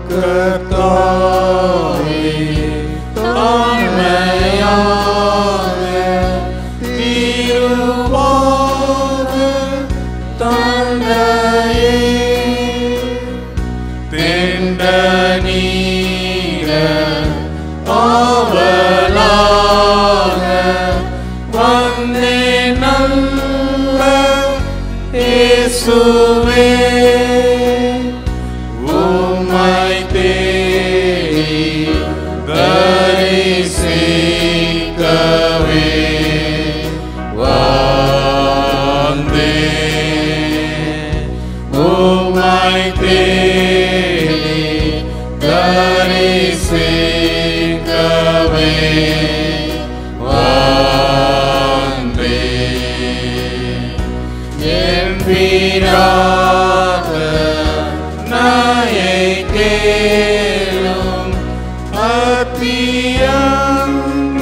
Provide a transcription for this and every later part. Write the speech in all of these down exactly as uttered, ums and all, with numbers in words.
கர்த்தாவே தாழ்மையாக தீருவாக தந்தையே தெண்ட நீர ஆவலாக வந்தே நல்ல இயேசுவே உம்மை தேடி தரிசிக்கவே வந்தேன். உம்மை தேடி தரிசிக்கவே வந்தேன். என் வீராக நாயை கேளும் அத்தியந்த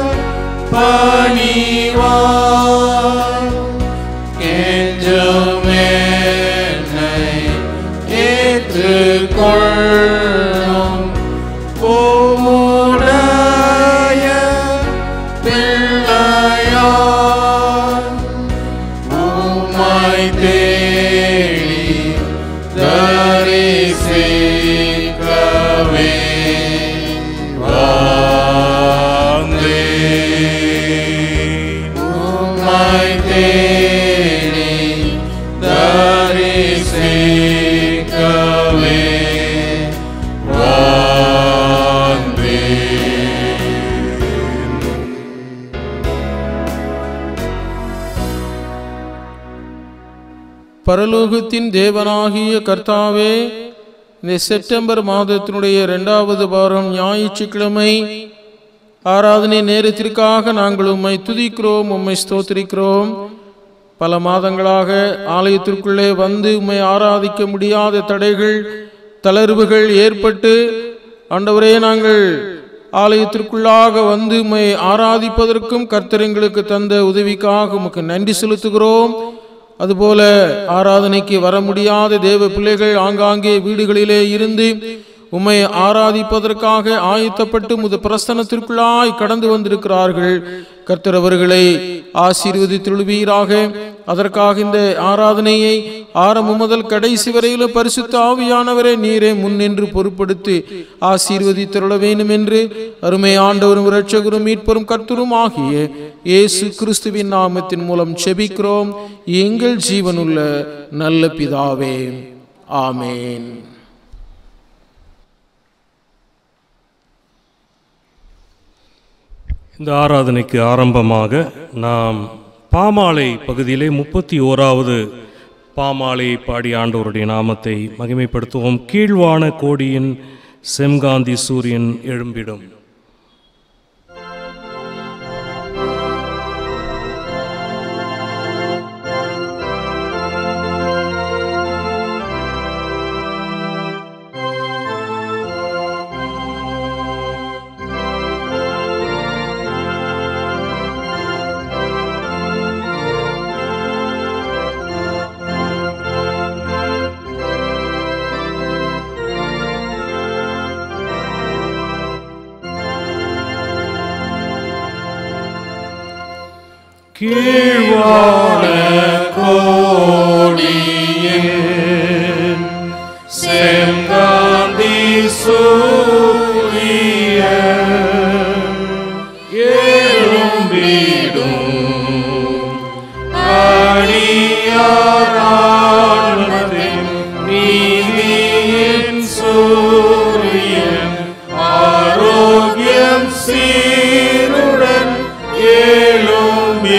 பணிவாய் கெஞ்சும் என்னை ஏற்றுக்கொள்ளும் உம்முடைய பிள்ளையாய் உம்மை தேடி தரிசிக்கவே வந்தேன். உம்மை தேடி தரிசிக்கவே பரலோகத்தின் தேவனாகிய கர்த்தாவே, இந்த செப்டம்பர் மாதத்தினுடைய இரண்டாவது வாரம் ஞாயிற்றுக்கிழமை ஆராதனை நேரத்திற்காக நாங்கள் உம்மை துதிக்கிறோம், உம்மை ஸ்தோத்திரிக்கிறோம். பல மாதங்களாக ஆலயத்திற்குள்ளே வந்து உம்மை ஆராதிக்க முடியாத தடைகள் தளர்வுகள் ஏற்பட்டு ஆண்டவரே நாங்கள் ஆலயத்திற்குள்ளாக வந்து உம்மை ஆராதிப்பதற்கும் கர்த்தர் எங்களுக்கு தந்த உதவிக்காக உமக்கு நன்றி செலுத்துகிறோம். அதுபோல ஆராதனைக்கு வர முடியாத தேவ பிள்ளைகள் ஆங்காங்கே வீடுகளிலே இருந்து உம்மை ஆராதிப்பதற்காக ஆயத்தப்பட்டு முது பிரசன்னத்திற்குள்ளாய் கடந்து வந்திருக்கிறார்கள். கர்த்தர் அவர்களை ஆசீர்வதித்துள்வீராக. அதற்காக இந்த ஆராதனையை ஆரம்பம் முதல் கடைசி வரையிலும் பரிசுத்த ஆவியானவரே நீரே முன்னின்று பொறுப்படுத்தி ஆசீர்வதித்துள்ள வேண்டும் என்று அருமை ஆண்டவரும் இரட்சகரும் மீட்பரும் கர்த்தரும் ஆகிய இயேசு கிறிஸ்துவின் நாமத்தின் மூலம் செபிக்கிறோம் எங்கள் ஜீவனுள்ள நல்ல பிதாவே, ஆமேன். இந்த ஆராதனைக்கு ஆரம்பமாக நாம் பாமாலை பகுதியிலே முப்பத்தி ஓராவது பாமாலையை பாடி ஆண்டவருடைய நாமத்தை மகிமைப்படுத்துவோம். கீழ்வான கோடியின் செம்காந்தி சூரியன் எழும்பிடும். கீழ்வான கோடியின் செம்காந்தி சூரியன் எழும்பிடும் அடியாரானதின் நீதியின் சூரியன் ஆரோக்கியம் சீருடன் எழும்பிடும்.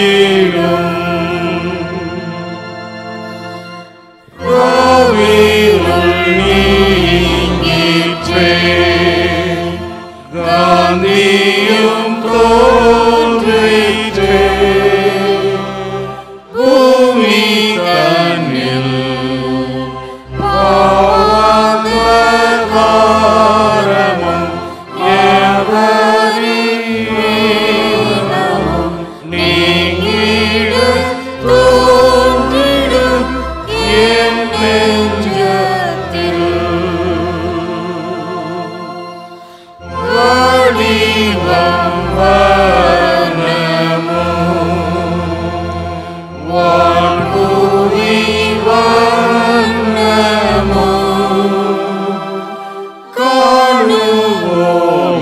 காந்தியும் தோன்றிற்றே பூமி தன்னில் பாவகாரமும் எவரிடமும் நீங்கிட தோன்றிடும் என் நெஞ்சத்தில்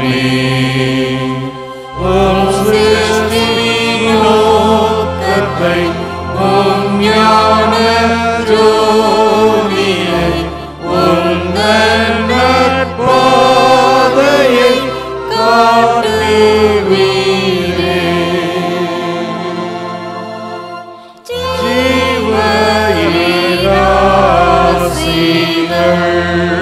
உம் சிருஷ்டியின் நோக்கத்தை, உம் ஞான ஜோதியை, உந்தன் நற்பாதையை காட்டுவீரே. ஜீவ இராசிகள்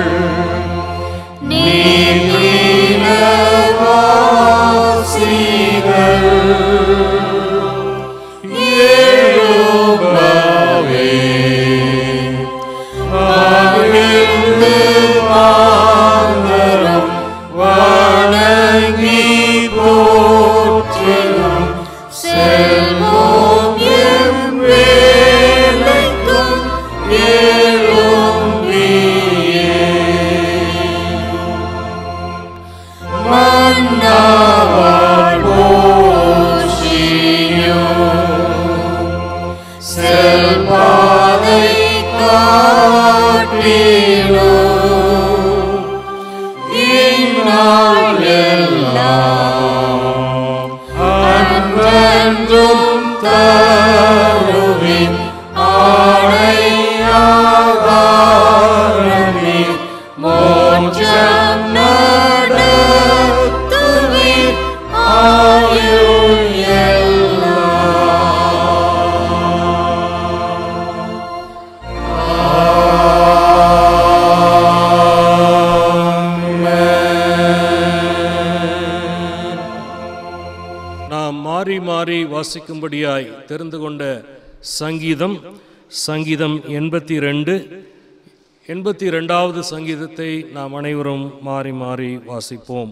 வாசிக்கும்படியாய் தெரிந்து கொண்ட சங்கீதம் சங்கீதம் எண்பத்தி ரெண்டு எண்பத்தி ரெண்டாவது சங்கீதத்தை நாம் அனைவரும் மாறி மாறி வாசிப்போம்.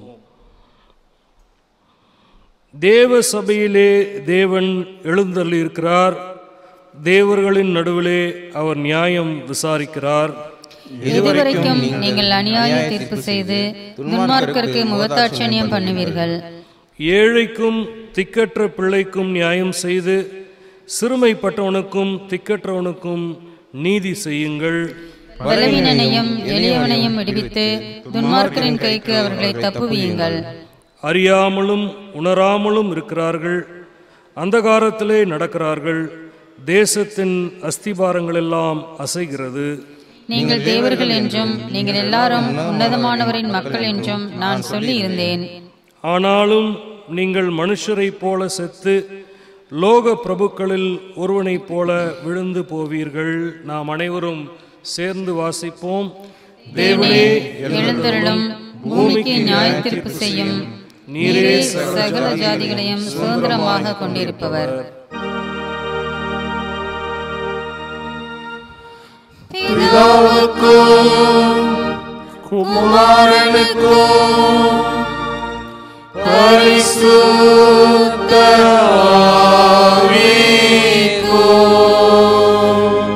தேவ சபையிலே தேவன் எழுந்தருளியிருக்கிறார், தேவர்களின் நடுவிலே அவர் நியாயம் விசாரிக்கிறார். இதுவரைக்கும் நீங்கள் அநியாய தீர்ப்பு செய்து துன்மார்க்கருக்கு முகத்தாட்சணியம் பண்ணுவீர்கள். ஏழைக்கும் திக்கற்ற பிள்ளைக்கும் நியாயம் செய்து சிறுமைப்பட்டவனுக்கும் திக்கற்றவனுக்கும் நீதி செய்யுங்கள். பலவீனனையும் எளியவனையும் விடுவித்து துன்மார்க்கரின் கைக்கு அவர்களை தப்புவியுங்கள். அறியாமலும் உணராமலும் இருக்கிறார்கள், அந்தகாரத்திலே நடக்கிறார்கள், தேசத்தின் அஸ்திபாரங்கள் எல்லாம் அசைகிறது. நீங்கள் தேவர்கள் என்றும் நீங்கள் எல்லாரும் உன்னதமானவரின் மக்கள் என்றும் நான் சொல்லி இருந்தேன். ஆனாலும் நீங்கள் மனுஷரைப் போல செத்து லோக பிரபுக்களில் ஒருவனைப் போல விழுந்து போவீர்கள். நாம் அனைவரும் சேர்ந்து வாசிப்போம். தேவனே எழுந்தருளும், பூமிக்கு நியாய தீர்ப்பு செய்யும். நீரே சகல ஜாதிகளையும் சுதந்திரமாக கொண்டிருப்பவர். பிதாவுக்கும் குமாரனுக்கும் பரிசுத்த ஆவிக்கும்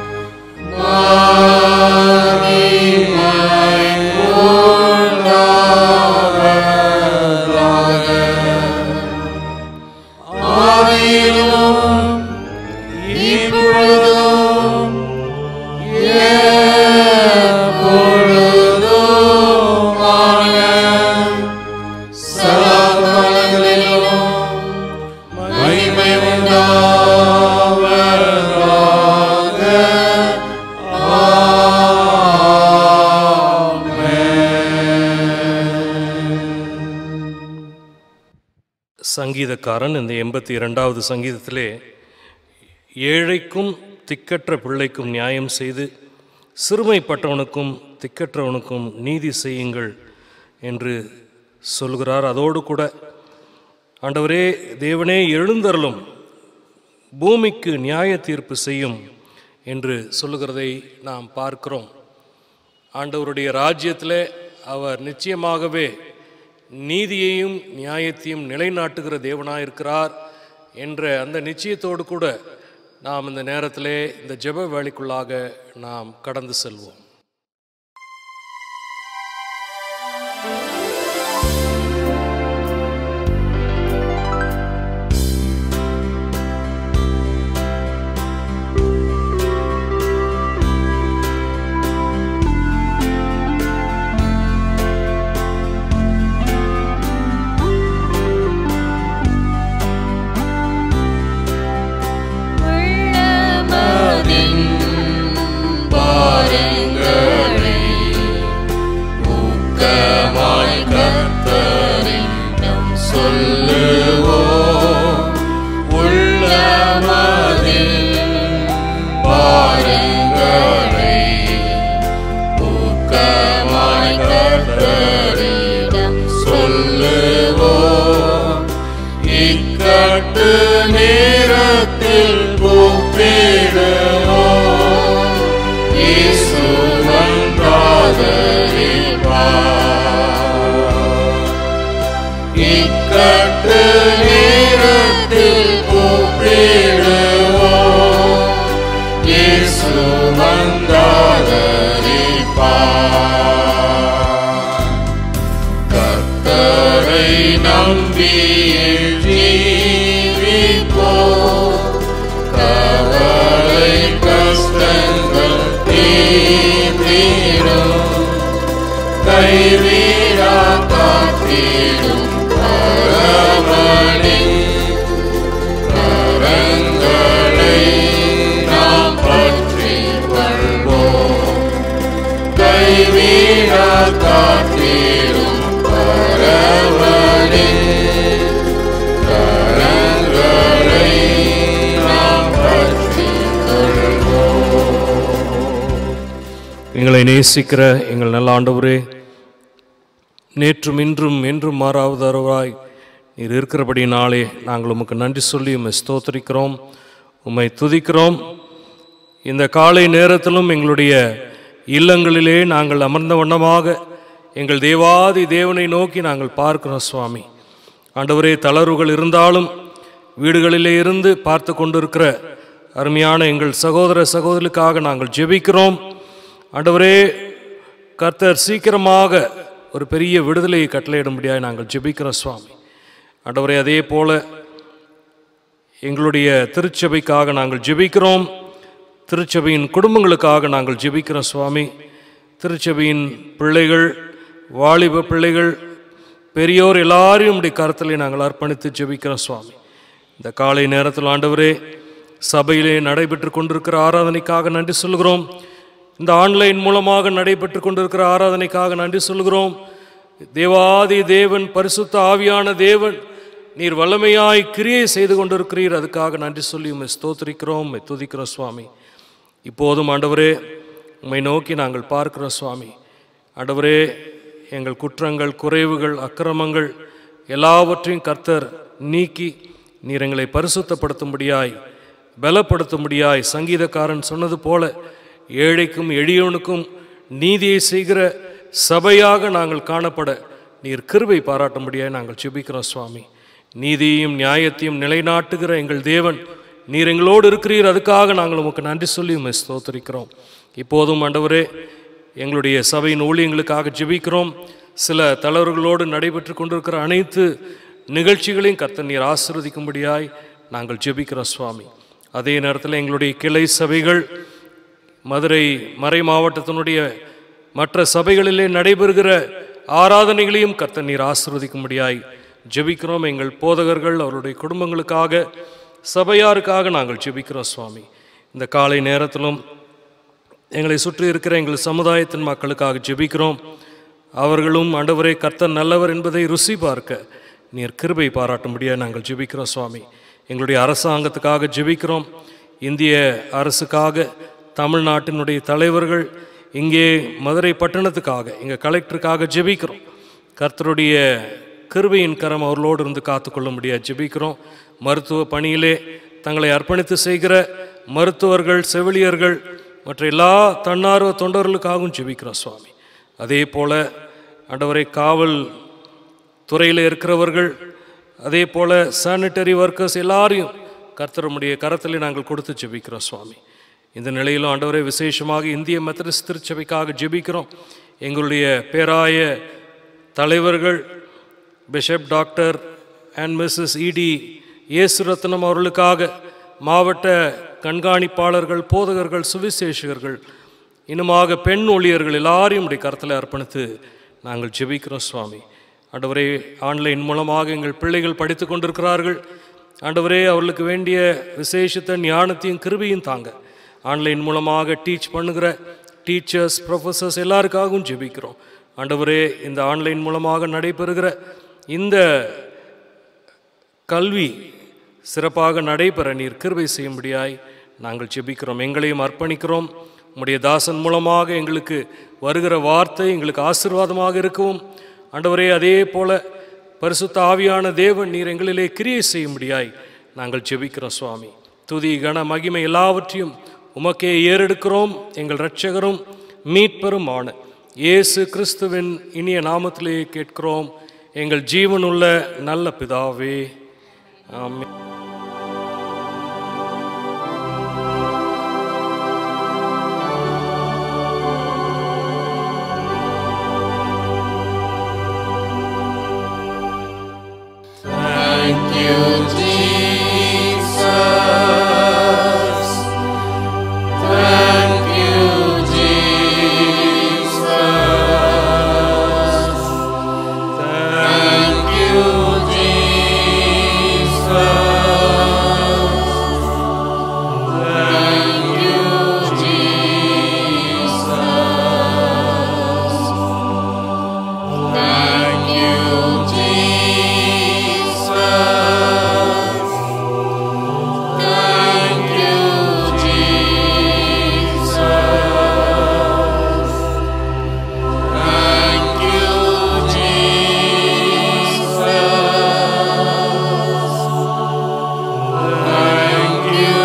மகிமை உண்டாவதாக. ஆதியிலும் இப்பொழுதும் எப்பொழுதுமான சகலங்களிலும் மகிமை உண்டாவதாக. சங்கீதக்காரன் இந்த எண்பத்தி இரண்டாவது சங்கீதத்திலே ஏழைக்கும் திக்கற்ற பிள்ளைக்கும் நியாயம் செய்து சிறுமைப்பட்டவனுக்கும் திக்கற்றவனுக்கும் நீதி செய்யுங்கள் என்று சொல்கிறார். அதோடு கூட ஆண்டவரே தேவனே எழுந்தருளும், பூமிக்கு நியாய தீர்ப்பு செய்யும் என்று சொல்லுகிறதை நாம் பார்க்கிறோம். ஆண்டவருடைய ராஜ்யத்தில் அவர் நிச்சயமாகவே நீதியையும் நியாயத்தையும் நிலைநாட்டுகிற தேவனாயிருக்கிறார் என்ற அந்த நிச்சயத்தோடு கூட நாம் இந்த நேரத்திலே இந்த ஜெப வேளைக்குள்ளாக நாம் கடந்து செல்வோம். பார்த்து நேரத்தில் கூப்பிடுவோம், இயேசு வந்தாதரிப்பார். கர்த்தரை நம்பி ஜீவிப்போம், கவலை கஷ்டங்கள் தீர்ந்திடும், கைவிடா காத்திடும் பரமனின் கரங்களை நாம் பற்றிக் கொள்வோம். கைவிடா காத்திடும் பரமனின் கரங்களை நாம் பற்றிக் கொள்வோம். எங்களை நேசிக்கிற எங்கள் நல்ல ஆண்டவரே, நேற்றும் இன்றும் என்றும் மாறாவதருவாய் நீர் இருக்கிறபடினாலே நாங்கள் உமக்கு நன்றி சொல்லி உம்மை ஸ்தோத்திரிக்கிறோம், உம்மை துதிக்கிறோம். இந்த காலை நேரத்திலும் எங்களுடைய இல்லங்களிலே நாங்கள் அமர்ந்த வண்ணமாக எங்கள் தேவாதி தேவனை நோக்கி நாங்கள் பார்க்கிறோம் சுவாமி. ஆண்டவரே, தளர்வுகள் இருந்தாலும் வீடுகளிலே இருந்து பார்த்து கொண்டிருக்கிற அருமையான எங்கள் சகோதர சகோதரிகளுக்காக நாங்கள் ஜெபிக்கிறோம். ஆண்டவரே, கர்த்தர் சீக்கிரமாக ஒரு பெரிய விடுதலையை கட்டளையிடும்படியாக நாங்கள் ஜெபிக்கிறோம் சுவாமி. ஆண்டவரே, அதே போல எங்களுடைய திருச்சபைக்காக நாங்கள் ஜெபிக்கிறோம், திருச்சபையின் குடும்பங்களுக்காக நாங்கள் ஜெபிக்கிறோம் சுவாமி. திருச்சபையின் பிள்ளைகள், வாலிப பிள்ளைகள், பெரியோர் எல்லாரையும் உடைய கருத்திலே நாங்கள் அர்ப்பணித்து ஜெபிக்கிறோம் சுவாமி. இந்த காலை நேரத்தில் ஆண்டவரே, சபையிலே நடைபெற்று கொண்டிருக்கிற ஆராதனைக்காக நன்றி சொல்கிறோம். இந்த ஆன்லைன் மூலமாக நடைபெற்று கொண்டிருக்கிற ஆராதனைக்காக நன்றி சொல்கிறோம். தேவாதி தேவன், பரிசுத்த ஆவியான தேவன், நீர் வல்லமையாய் கிரியை செய்து கொண்டிருக்கிறீர். அதுக்காக நன்றி சொல்லி உம்மை ஸ்தோத்திரிக்கிறோம், உம்மை துதிக்கிறோம் சுவாமி. இப்போதும் ஆண்டவரே, உம்மை நோக்கி நாங்கள் பார்க்கிறோம் சுவாமி. ஆண்டவரே, எங்கள் குற்றங்கள், குறைவுகள், அக்கிரமங்கள் எல்லாவற்றையும் கர்த்தர் நீக்கி நீர் எங்களை பரிசுத்தப்படுத்தும்படியாய், பலப்படுத்தும்படியாய், சங்கீதக்காரன் சொன்னது போல ஏழைக்கும் எளியவனுக்கும் நீதியை செய்கிற சபையாக நாங்கள் காணப்பட நீர் கிருபை பாராட்டும்படியாய் நாங்கள் ஜெபிக்கிறோம் சுவாமி. நீதியையும் நியாயத்தையும் நிலைநாட்டுகிற எங்கள் தேவன் நீர் எங்களோடு இருக்கிறீர். அதுக்காக நாங்கள் உமக்கு நன்றி சொல்லி உம்மை ஸ்தோத்திரிக்கிறோம். இப்போதும் ஆண்டவரே, எங்களுடைய சபையின் ஊழியங்களுக்காக ஜெபிக்கிறோம். சில தளர்வுகளோடு நடைபெற்று கொண்டிருக்கிற அனைத்து நிகழ்ச்சிகளையும் கர்த்தர் நீர் ஆசீர்வதிக்கும்படியாய் நாங்கள் ஜெபிக்கிறோம் சுவாமி. அதே நேரத்தில் எங்களுடைய கிளை சபைகள், மதுரை மறை மாவட்டத்தினுடைய மற்ற சபைகளிலே நடைபெறுகிற ஆராதனைகளையும் கர்த்தர் நீர் ஆசீர்வதிக்கும்படியாய் ஜெபிக்கிறோம். எங்கள் போதகர்கள், அவருடைய குடும்பங்களுக்காக, சபையாருக்காக நாங்கள் ஜெபிக்கிறோம் சுவாமி. இந்த காலை நேரத்திலும் எங்களை சுற்றி இருக்கிற எங்கள் சமுதாயத்தின் மக்களுக்காக ஜெபிக்கிறோம். அவர்களும் ஆண்டவரே கர்த்தர் நல்லவர் என்பதை ருசி பார்க்க நீர் கிருபை பாராட்டும்படியாக நாங்கள் ஜெபிக்கிறோம் சுவாமி. எங்களுடைய அரசாங்கத்துக்காக ஜெபிக்கிறோம். இந்திய அரசுக்காக, தமிழ்நாட்டினுடைய தலைவர்கள், இங்கே மதுரை பட்டணத்துக்காக, இங்கே கலெக்டருக்காக ஜெபிக்கிறோம். கர்த்தருடைய கிருபையின் கரம் அவர்களோடு இருந்து காத்துக்கொள்ள முடியாது ஜெபிக்கிறோம். மருத்துவ பணியிலே தங்களை அர்ப்பணித்து செய்கிற மருத்துவர்கள், செவிலியர்கள், மற்ற எல்லா தன்னார்வ தொண்டர்களுக்காகவும் ஜெபிக்கிறோம் சுவாமி. அதே போல் ஆண்டவரை காவல் துறையில் இருக்கிறவர்கள், அதே போல் சானிட்டரி ஒர்க்கர்ஸ் எல்லாரையும் கர்த்தருடைய கரத்திலே நாங்கள் கொடுத்து ஜெபிக்கிறோம் சுவாமி. இந்த நிலையிலும் ஆண்டவரை விசேஷமாக இந்திய மெத்தடிஸ்ட் திருச்சபைக்காக ஜெபிக்கிறோம். எங்களுடைய பேராய தலைவர்கள் பிஷப் டாக்டர் அண்ட் மிஸ்ஸஸ் இடி இயேசுரத்னம் அவர்களுக்காக, மாவட்ட கண்காணிப்பாளர்கள், போதகர்கள், சுவிசேஷகர்கள், இன்னுமாக பெண் ஊழியர்கள் எல்லாரையும் உடைய கருத்தில் அர்ப்பணித்து நாங்கள் ஜெபிக்கிறோம் சுவாமி. ஆண்டவரே, ஆன்லைன் மூலமாக எங்கள் பிள்ளைகள் படித்து கொண்டிருக்கிறார்கள். ஆண்டவரே, அவர்களுக்கு வேண்டிய விசேஷத்தை ஞானத்தையும் கிருபையும் தாங்க. ஆன்லைன் மூலமாக டீச் பண்ணுகிற டீச்சர்ஸ், ப்ரொஃபஸர்ஸ் எல்லாருக்காகவும் ஜெபிக்கிறோம். ஆண்டவரே, இந்த ஆன்லைன் மூலமாக நடைபெறுகிற இந்த கல்வி சிறப்பாக நடைபெற நீர் கிருபை செய்யும்படியாய் நாங்கள் ஜெபிக்கிறோம். எங்களையும் அர்ப்பணிக்கிறோம். உம்முடைய தாசன் மூலமாக எங்களுக்கு வருகிற வார்த்தை எங்களுக்கு ஆசீர்வாதமாக இருக்கவும் ஆண்டவரே, அதே போல பரிசுத்த ஆவியான தேவன் நீர் எங்களிலே கிரியை செய்யும்படியாய் நாங்கள் ஜெபிக்கிறோம் சுவாமி. துதி, கன, மகிமை எல்லாவற்றையும் உமக்கே ஏறெடுக்கிறோம். எங்கள் இரட்சகரும் மீட்பரும் ஆன இயேசு கிறிஸ்துவின் இனிய நாமத்திலே கேட்கிறோம் எங்கள் ஜீவனுள்ள நல்ல பிதாவே, ஆமென். Thank you, Jesus. Thank you, Jesus. Thank you, Jesus. Thank you, Jesus. Thank you, Jesus. Thank you, Jesus. Thank you, Jesus. Thank you,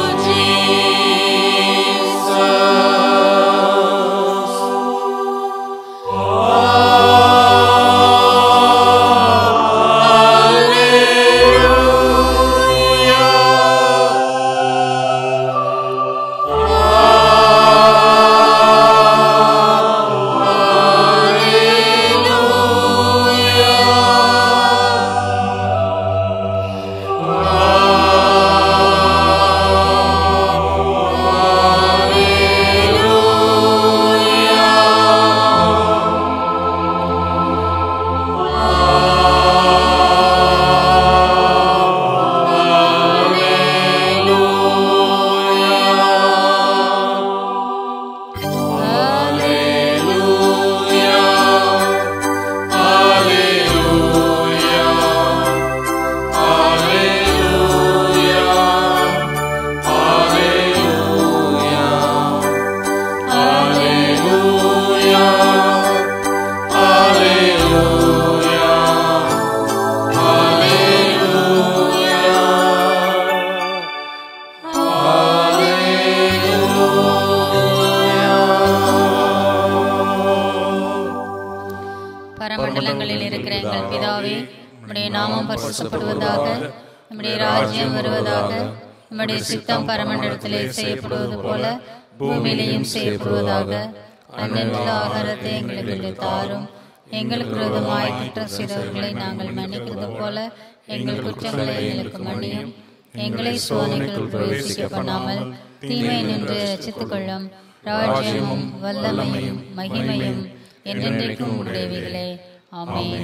பரமண்டலங்களில் இருக்கிற எங்கள் பிதாவே, உம்முடைய நாமம் பரிசுத்தப்படுவதாக, உம்முடைய ராஜ்யம் வருவதாக, உம்முடைய சித்தம் பரமண்டலத்திலே செய்யப்படுவது போல பூமியிலேயும் செய்யப்படுவதாக. அன்னைய ஆகாரத்தை எங்களுக்கு இன்று தாரும். எங்களுக்கு விரோதமாய் குற்றம் செய்தவர்களை நாங்கள் மன்னிக்கிறது போல எங்கள் குற்றங்களை எங்களுக்கு மன்னியும். எங்களை சோதனைகள் பிரவேசிக்க பண்ணாமல் தீமை நின்று ரட்சித்துக் கொள்ளும். ராஜ்யமும் வல்லமையும் மகிமையும் என்றென்றைக்கும் உடையவைகளே. ஆமென்.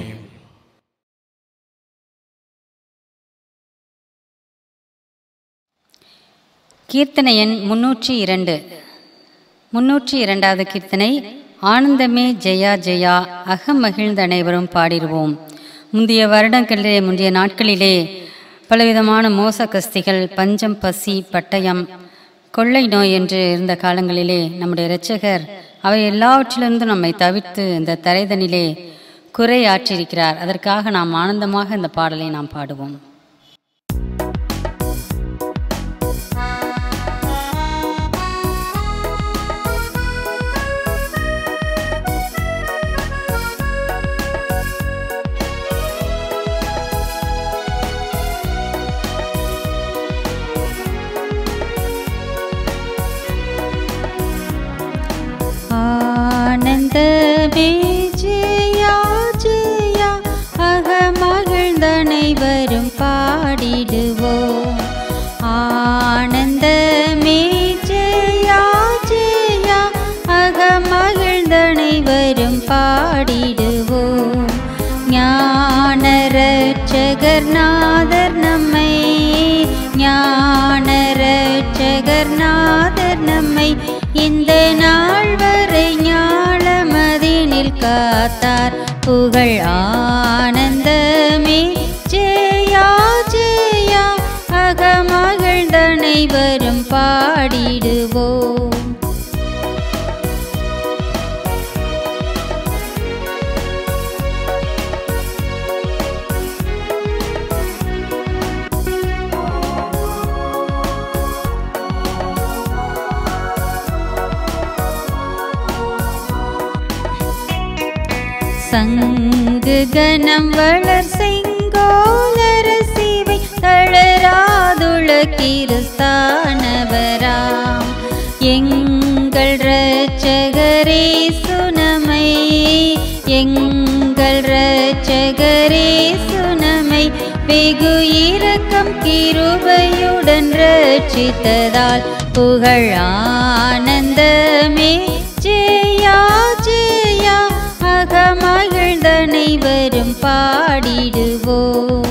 கீர்த்தனை எண் முன்னூற்றி இரண்டு. முன்னூற்றி இரண்டாவது கீர்த்தனை. ஆனந்தமே ஜெயா ஜெயா, அகம் மகிழ்ந்த அனைவரும் பாடிடுவோம். முந்தைய வருடங்களிலே முந்தைய நாட்களிலே பலவிதமான மோச கஸ்திகள், பஞ்சம், பசி, பட்டயம், கொள்ளை நோய் என்று இருந்த காலங்களிலே நம்முடைய இரட்சகர் அவை எல்லாவற்றிலிருந்தும் நம்மை தவிர்த்து இந்த தரைதனிலே குறை ஆற்றியிருக்கிறார். அதற்காக நாம் ஆனந்தமாக இந்த பாடலை நாம் பாடுவோம். ஆனந்தமே ஜெயா ஜெயா, அகமகிழ்ந்தனைவரும் பாடிடுவோம். ஆனந்தமே ஜெயா ஜெயா, அகமகிழ்ந்தனைவரும் பாடிடுவோம். ஞான ரட்சகர் நாதர் நம்மை, ஞான ரட்சகர் நாதர் நம்மை இந்த நாள் வரை ஞானமதினில் காத்தார். புகழ் ஆனந்தமே ஜெயா ஜெயா, அகமகிழ்ந்தனைவரும் பாடிடுவோம். சங்கு கனம் வளர் செங்கோலர சிவை தளராதுள கிறிஸ்தானவராம் எங்கள் இரட்சகரே சுனமை எங்கள் இரட்சகரே சுனமை வெகு இரக்கம் கிருபையுடன் ரட்சித்ததால் புகழ் ஆனந்தமே ஜெயா ஜெயா அகமகிழ்ந்தனைவரும் பாடிடுவோம்.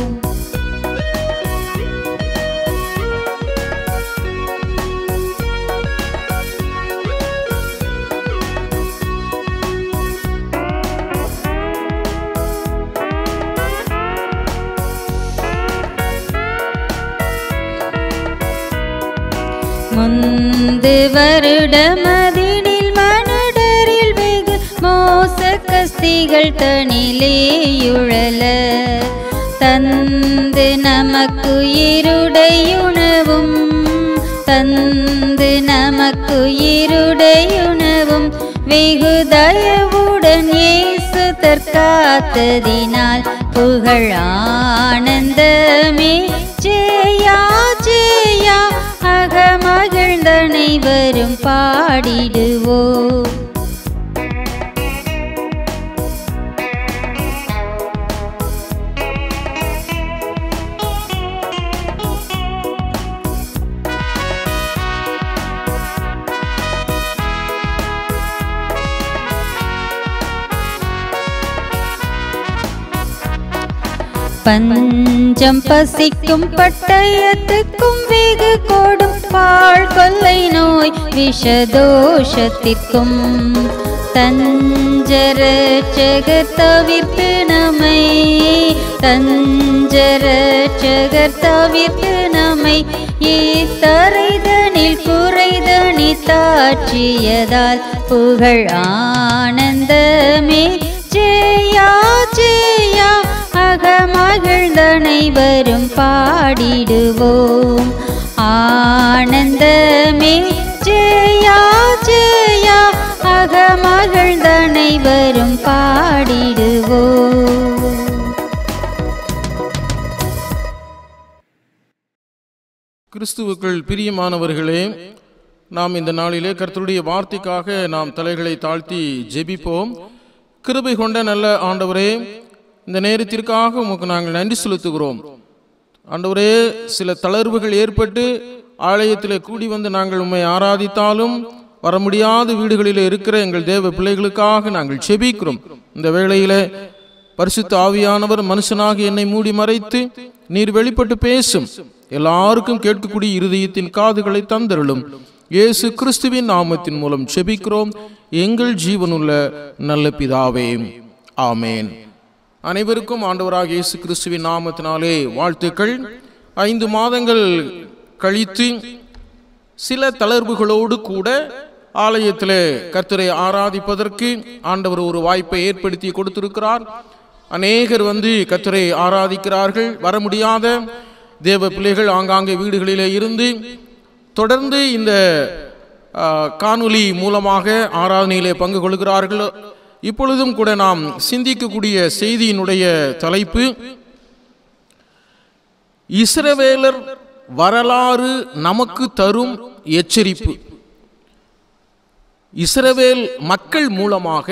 முந்து வருடமதினில் மனடரில் வெகு மோச கஸ்திகள் தனிலேயுழல தந்து நமக்கு இருடையுணவும் தந்து நமக்கு இருடையுணவும் வெகு தயவுடன் இயேசு தற்காத்ததினால் புகழ் ஆனந்தமே ஜெயா ஜெயா அகமகிழ்ந்தனைவரும் பாடிடுவோம். பஞ்சம் பசிக்கும் பட்டயத்துக்கும் வெகு கோடும் பாழ் கொள்ளை நோய் விஷதோஷத்திற்கும் தஞ்சரட்சகர் தவிர்த்து நம்மை தஞ்சரட்சகர் தவிர்த்து நம்மை இத்தரைதனில் குறைதனி தாட்சியதால் புகழ் ஆனந்தமே ஜெயா ஜெயா அகமகிழ்ந்தனைவரும் பாடிடுவோம். ஆனந்தமே ஜெயா ஜெயா அகமகிழ்ந்தனைவரும் பாடிடுவோம். கிறிஸ்துவுக்குள் பிரியமானவர்களே, நாம் இந்த நாளிலே கர்த்தருடைய வார்த்தைக்காக நாம் தலைகளை தாழ்த்தி ஜெபிப்போம். கிருபை கொண்ட நல்ல ஆண்டவரே, இந்த நேரத்திற்காக உமக்கு நாங்கள் நன்றி செலுத்துகிறோம். ஆண்டவரே, சில தளர்வுகள் ஏற்பட்டு ஆலயத்தில் கூடி வந்து நாங்கள் உம்மை ஆராதித்தாலும் வர முடியாத வீடுகளில் இருக்கிற எங்கள் தேவ பிள்ளைகளுக்காக நாங்கள் செபிக்கிறோம். இந்த வேளையில பரிசுத்த ஆவியானவர் மனுஷனாக என்னை மூடி மறைத்து நீர் வெளிப்பட்டு பேசும், எல்லாருக்கும் கேட்கக்கூடிய இருதயத்தின் காதுகளை தந்தருளும். இயேசு கிறிஸ்துவின் நாமத்தின் மூலம் செபிக்கிறோம் எங்கள் ஜீவனுள்ள நல்ல பிதாவே, ஆமேன். அனைவருக்கும் ஆண்டவராக இயேசு கிறிஸ்துவின் நாமத்தினாலே வாழ்த்துக்கள். ஐந்து மாதங்கள் கழித்து சில தளர்வுகளோடு கூட ஆலயத்தில் கர்த்தரை ஆராதிப்பதற்கு ஆண்டவர் ஒரு வாய்ப்பை ஏற்படுத்தி கொடுத்திருக்கிறார். அநேகர் வந்து கர்த்தரை ஆராதிக்கிறார்கள். வர முடியாத தேவ பிள்ளைகள் ஆங்காங்கே வீடுகளிலே இருந்து தொடர்ந்து இந்த காணொலி மூலமாக ஆராதனையிலே பங்கு கொள்கிறார்கள். இப்பொழுதும் கூட நாம் சிந்திக்கக்கூடிய செய்தியினுடைய தலைப்பு இஸ்ரவேலர் வரலாறு நமக்கு தரும் எச்சரிப்பு. இஸ்ரவேல் மக்கள் மூலமாக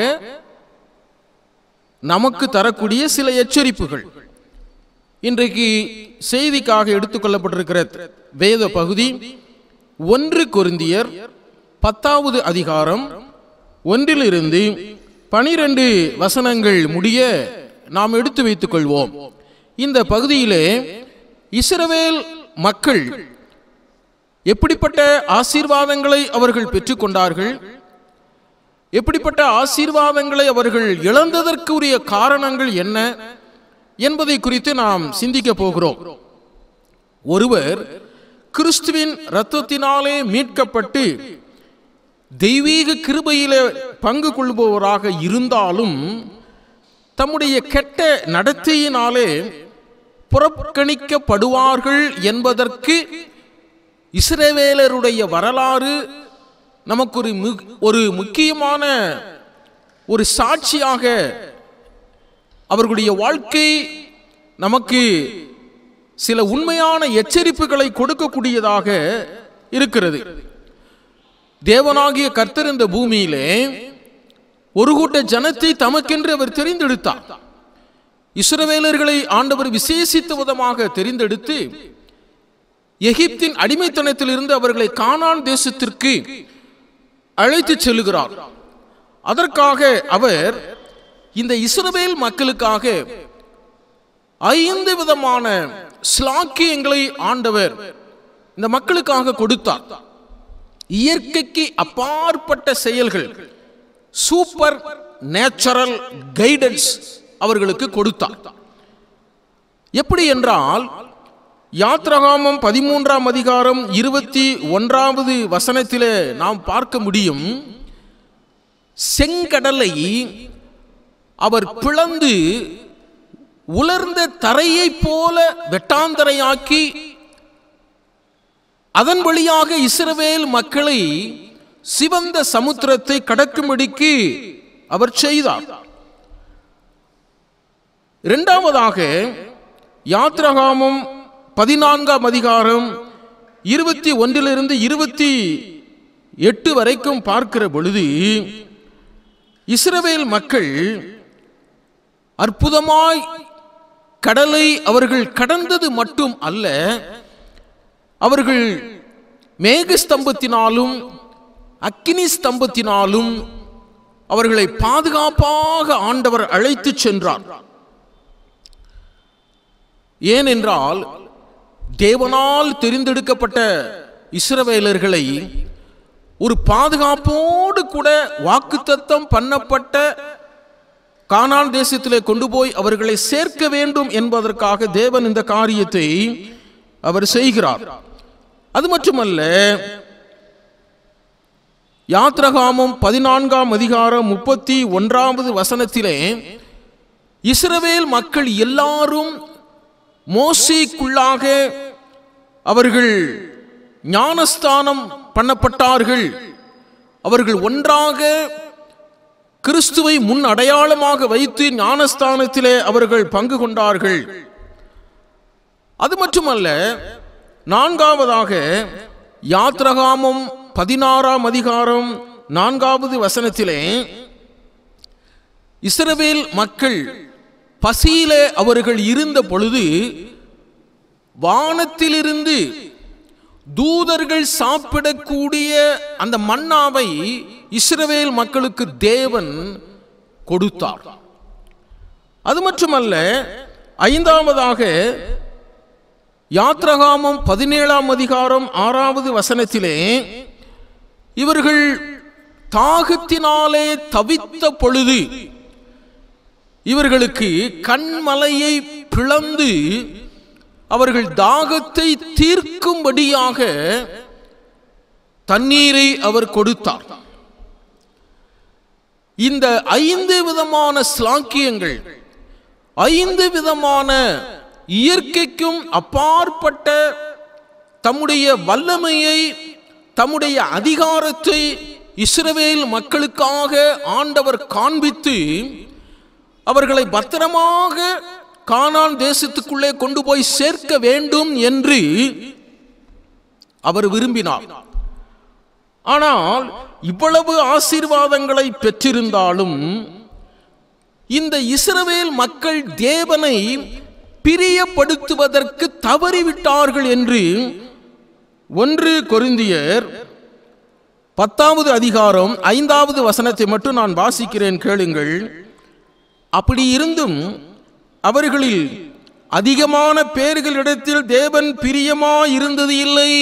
நமக்கு தரக்கூடிய சில எச்சரிப்புகள். இன்றைக்கு செய்திக்காக எடுத்துக்கொள்ளப்பட்டிருக்கிற வேத பகுதி ஒன்று கொரிந்தியர் பத்தாவது அதிகாரம் ஒன்றிலிருந்து பனிரெண்டு வசனங்கள் முடிய நாம் எடுத்து வைத்துக் கொள்வோம். இந்த பகுதியிலே இஸ்ரவேல் மக்கள் எப்படிப்பட்ட ஆசீர்வாதங்களை அவர்கள் பெற்றுக்கொண்டார்கள், எப்படிப்பட்ட ஆசீர்வாதங்களை அவர்கள் இழந்ததற்குரிய காரணங்கள் என்ன என்பதை குறித்து நாம் சிந்திக்க போகிறோம். ஒருவர் கிறிஸ்துவின் இரத்தத்தினாலே மீட்கப்பட்டு தெய்வீக கிருபையிலே பங்கு கொள்பவராக இருந்தாலும் தம்முடைய கெட்ட நடத்தையினாலே புறக்கணிக்கப்படுவார்கள் என்பதற்கு இஸ்ரவேலருடைய வரலாறு நமக்கு ஒரு ஒரு முக்கியமான ஒரு சாட்சியாக அவர்களுடைய வாழ்க்கை நமக்கு சில உண்மையான எச்சரிப்புகளை கொடுக்கக்கூடியதாக இருக்கிறது. தேவனாகிய கர்த்தர் இந்த பூமியிலே ஒரு கூட்ட ஜனத்தை தமக்கென்று அவர் தெரிந்தெடுத்தார். இஸ்ரவேலர்களை ஆண்டவர் விசேஷித்த விதமாக தெரிந்தெடுத்து எகிப்தின் அடிமைத்தனத்திலிருந்து அவர்களை கானான் தேசத்திற்கு அழைத்து செல்லுகிறார். அதற்காக அவர் இந்த இஸ்ரவேல் மக்களுக்காக ஐந்து விதமான ஸ்லாக்கியங்களை ஆண்டவர் இந்த மக்களுக்காக கொடுத்தார். இயற்கைக்கு அப்பாற்பட்ட செயல்கள், சூப்பர் நேச்சுரல் கைடன்ஸ் அவர்களுக்கு கொடுத்தார். எப்படி என்றால், யாத்ராகமம் பதிமூன்றாம் அதிகாரம் இருபத்தி ஒன்றாவது வசனத்திலே நாம் பார்க்க முடியும். செங்கடலை அவர் பிளந்து உலர்ந்த தரையை போல வெட்டாந்தரையாக்கி அதன் வழியாக இஸ்ரவேல் மக்களை சிவந்த சமுத்திரத்தை கடக்கும்படிக்கு அவர் செய்தார். இரண்டாவதாக யாத்ராகமம் பதினான்காம் அதிகாரம் இருபத்தி ஒன்றிலிருந்து இருபத்தி எட்டு வரைக்கும் பார்க்கிற பொழுது, இஸ்ரவேல் மக்கள் அற்புதமாய் கடலை அவர்கள் கடந்தது மட்டும் அல்ல, அவர்கள் மேக ஸ்தம்பத்தினாலும் அக்கினி ஸ்தம்பத்தினாலும் அவர்களை பாதுகாப்பாக ஆண்டவர் அழைத்து சென்றார். ஏனென்றால் தேவனால் தெரிந்தெடுக்கப்பட்ட இஸ்ரவேலர்களை ஒரு பாதுகாப்போடு கூட வாக்குத்தத்தம் பண்ணப்பட்ட கானான் தேசத்திலே கொண்டு போய் அவர்களை சேர்க்க வேண்டும் என்பதற்காக தேவன் இந்த காரியத்தை அவர் செய்கிறார். அது மட்டுமல்ல, யாத்ராகமம் பதினான்காம் அதிகாரம் முப்பத்தி ஒன்றாவது வசனத்திலே இஸ்ரவேல் மக்கள் எல்லாரும் மோசேக்குள்ளாக அவர்கள் ஞானஸ்தானம் பண்ணப்பட்டார்கள். அவர்கள் ஒன்றாக கிறிஸ்துவை முன் அடையாளமாக வைத்து ஞானஸ்தானத்திலே அவர்கள் பங்கு கொண்டார்கள். அது மட்டுமல்ல, நான்காவதாக யாத்ராகமம் பதினாறாம் அதிகாரம் நான்காவது வசனத்திலே இஸ்ரவேல் மக்கள் பசியிலே அவர்கள் இருந்த பொழுது வானத்திலிருந்து தூதர்கள் சாப்பிடக்கூடிய அந்த மன்னாவை இஸ்ரவேல் மக்களுக்கு தேவன் கொடுத்தார். அது மட்டுமல்ல, ஐந்தாவதாக யாத்ராகமம் பதினேழாம் அதிகாரம் ஆறாவது வசனத்திலே இவர்கள் தாகத்தினாலே தவித்த பொழுது இவர்களுக்கு கண்மலையை பிளந்து அவர்கள் தாகத்தை தீர்க்கும்படியாக தண்ணீரை அவர் கொடுத்தார். இந்த ஐந்து விதமான ஸ்லாக்கியங்கள், ஐந்து விதமான இயற்கைக்கும் அப்பாற்பட்ட தம்முடைய வல்லமையை, தம்முடைய அதிகாரத்தை இஸ்ரவேல் மக்களுக்காக ஆண்டவர் காண்பித்து அவர்களை பத்திரமாக கானான் தேசத்துக்குள்ளே கொண்டு போய் சேர்க்க வேண்டும் என்று அவர் விரும்பினார். ஆனால் இவ்வளவு ஆசீர்வாதங்களை பெற்றிருந்தாலும் இந்த இஸ்ரவேல் மக்கள் தேவனை பிரியப்படுத்துவதற்கு தவறிவிட்டார்கள் என்று ஒன்று கொரிந்தியர் பத்தாவது அதிகாரம் ஐந்தாவது வசனத்தை மட்டும் நான் வாசிக்கிறேன், கேளுங்கள். அப்படி இருந்தும் அவர்களில் அதிகமான பேர்களிடத்தில் தேவன் பிரியமாயிருந்தது இல்லை.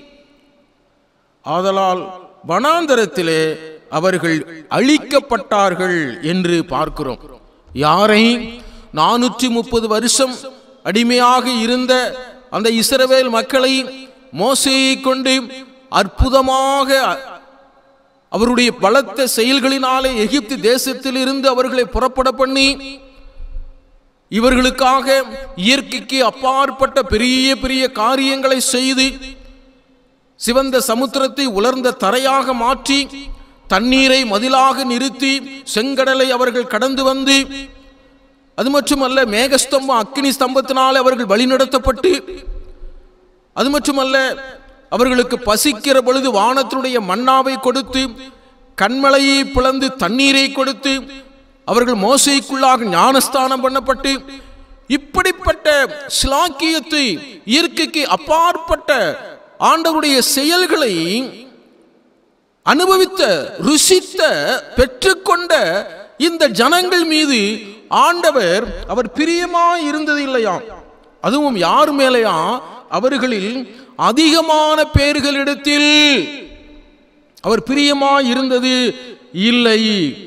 ஆதலால் வனாந்தரத்திலே அவர்கள் அழிக்கப்பட்டார்கள் என்று பார்க்கிறோம். யாரை? நானூற்றி முப்பது வருஷம் அடிமையாக இருந்த அந்த இஸ்ரவேல் மக்களை மோசேயை கொண்டு அற்புதமாக அவருடைய பலத்த செயல்களினாலே எகிப்து தேசத்தில் இருந்து அவர்களை புறப்பட பண்ணி இவர்களுக்காக இயற்கைக்கு அப்பாற்பட்ட பெரிய பெரிய காரியங்களை செய்து சிவந்த சமுத்திரத்தை உலர்ந்த தரையாக மாற்றி தண்ணீரை மதிலாக நிறுத்தி செங்கடலை அவர்கள் கடந்து வந்து அது மட்டுமல்ல, மேகஸ்தம்பம் அக்கினி ஸ்தம்பத்தினால் அவர்கள் வழிநடத்தப்பட்டு, அது மட்டுமல்ல, அவர்களுக்கு பசிக்கிற பொழுது வானத்தினுடைய மன்னாவை கொடுத்து, கண்மலையை பிளந்து தண்ணீரை கொடுத்து, அவர்கள் மோசைக்குள்ளாக ஞானஸ்தானம் பண்ணப்பட்டு, இப்படிப்பட்ட சிலாக்கியத்தை, இயற்கைக்கு அப்பாற்பட்ட ஆண்டவருடைய செயல்களை அனுபவித்த, ருசித்த, பெற்றுக்கொண்ட இந்த ஜனங்கள் மீது ஆண்டவர் அவர் பிரியமாய் இருந்தது இல்லையா? அதுவும் யார் மேலையா? அவர்களில் அதிகமான பேர்களிடத்தில் அவர் பிரியமாய் இருந்தது இல்லை.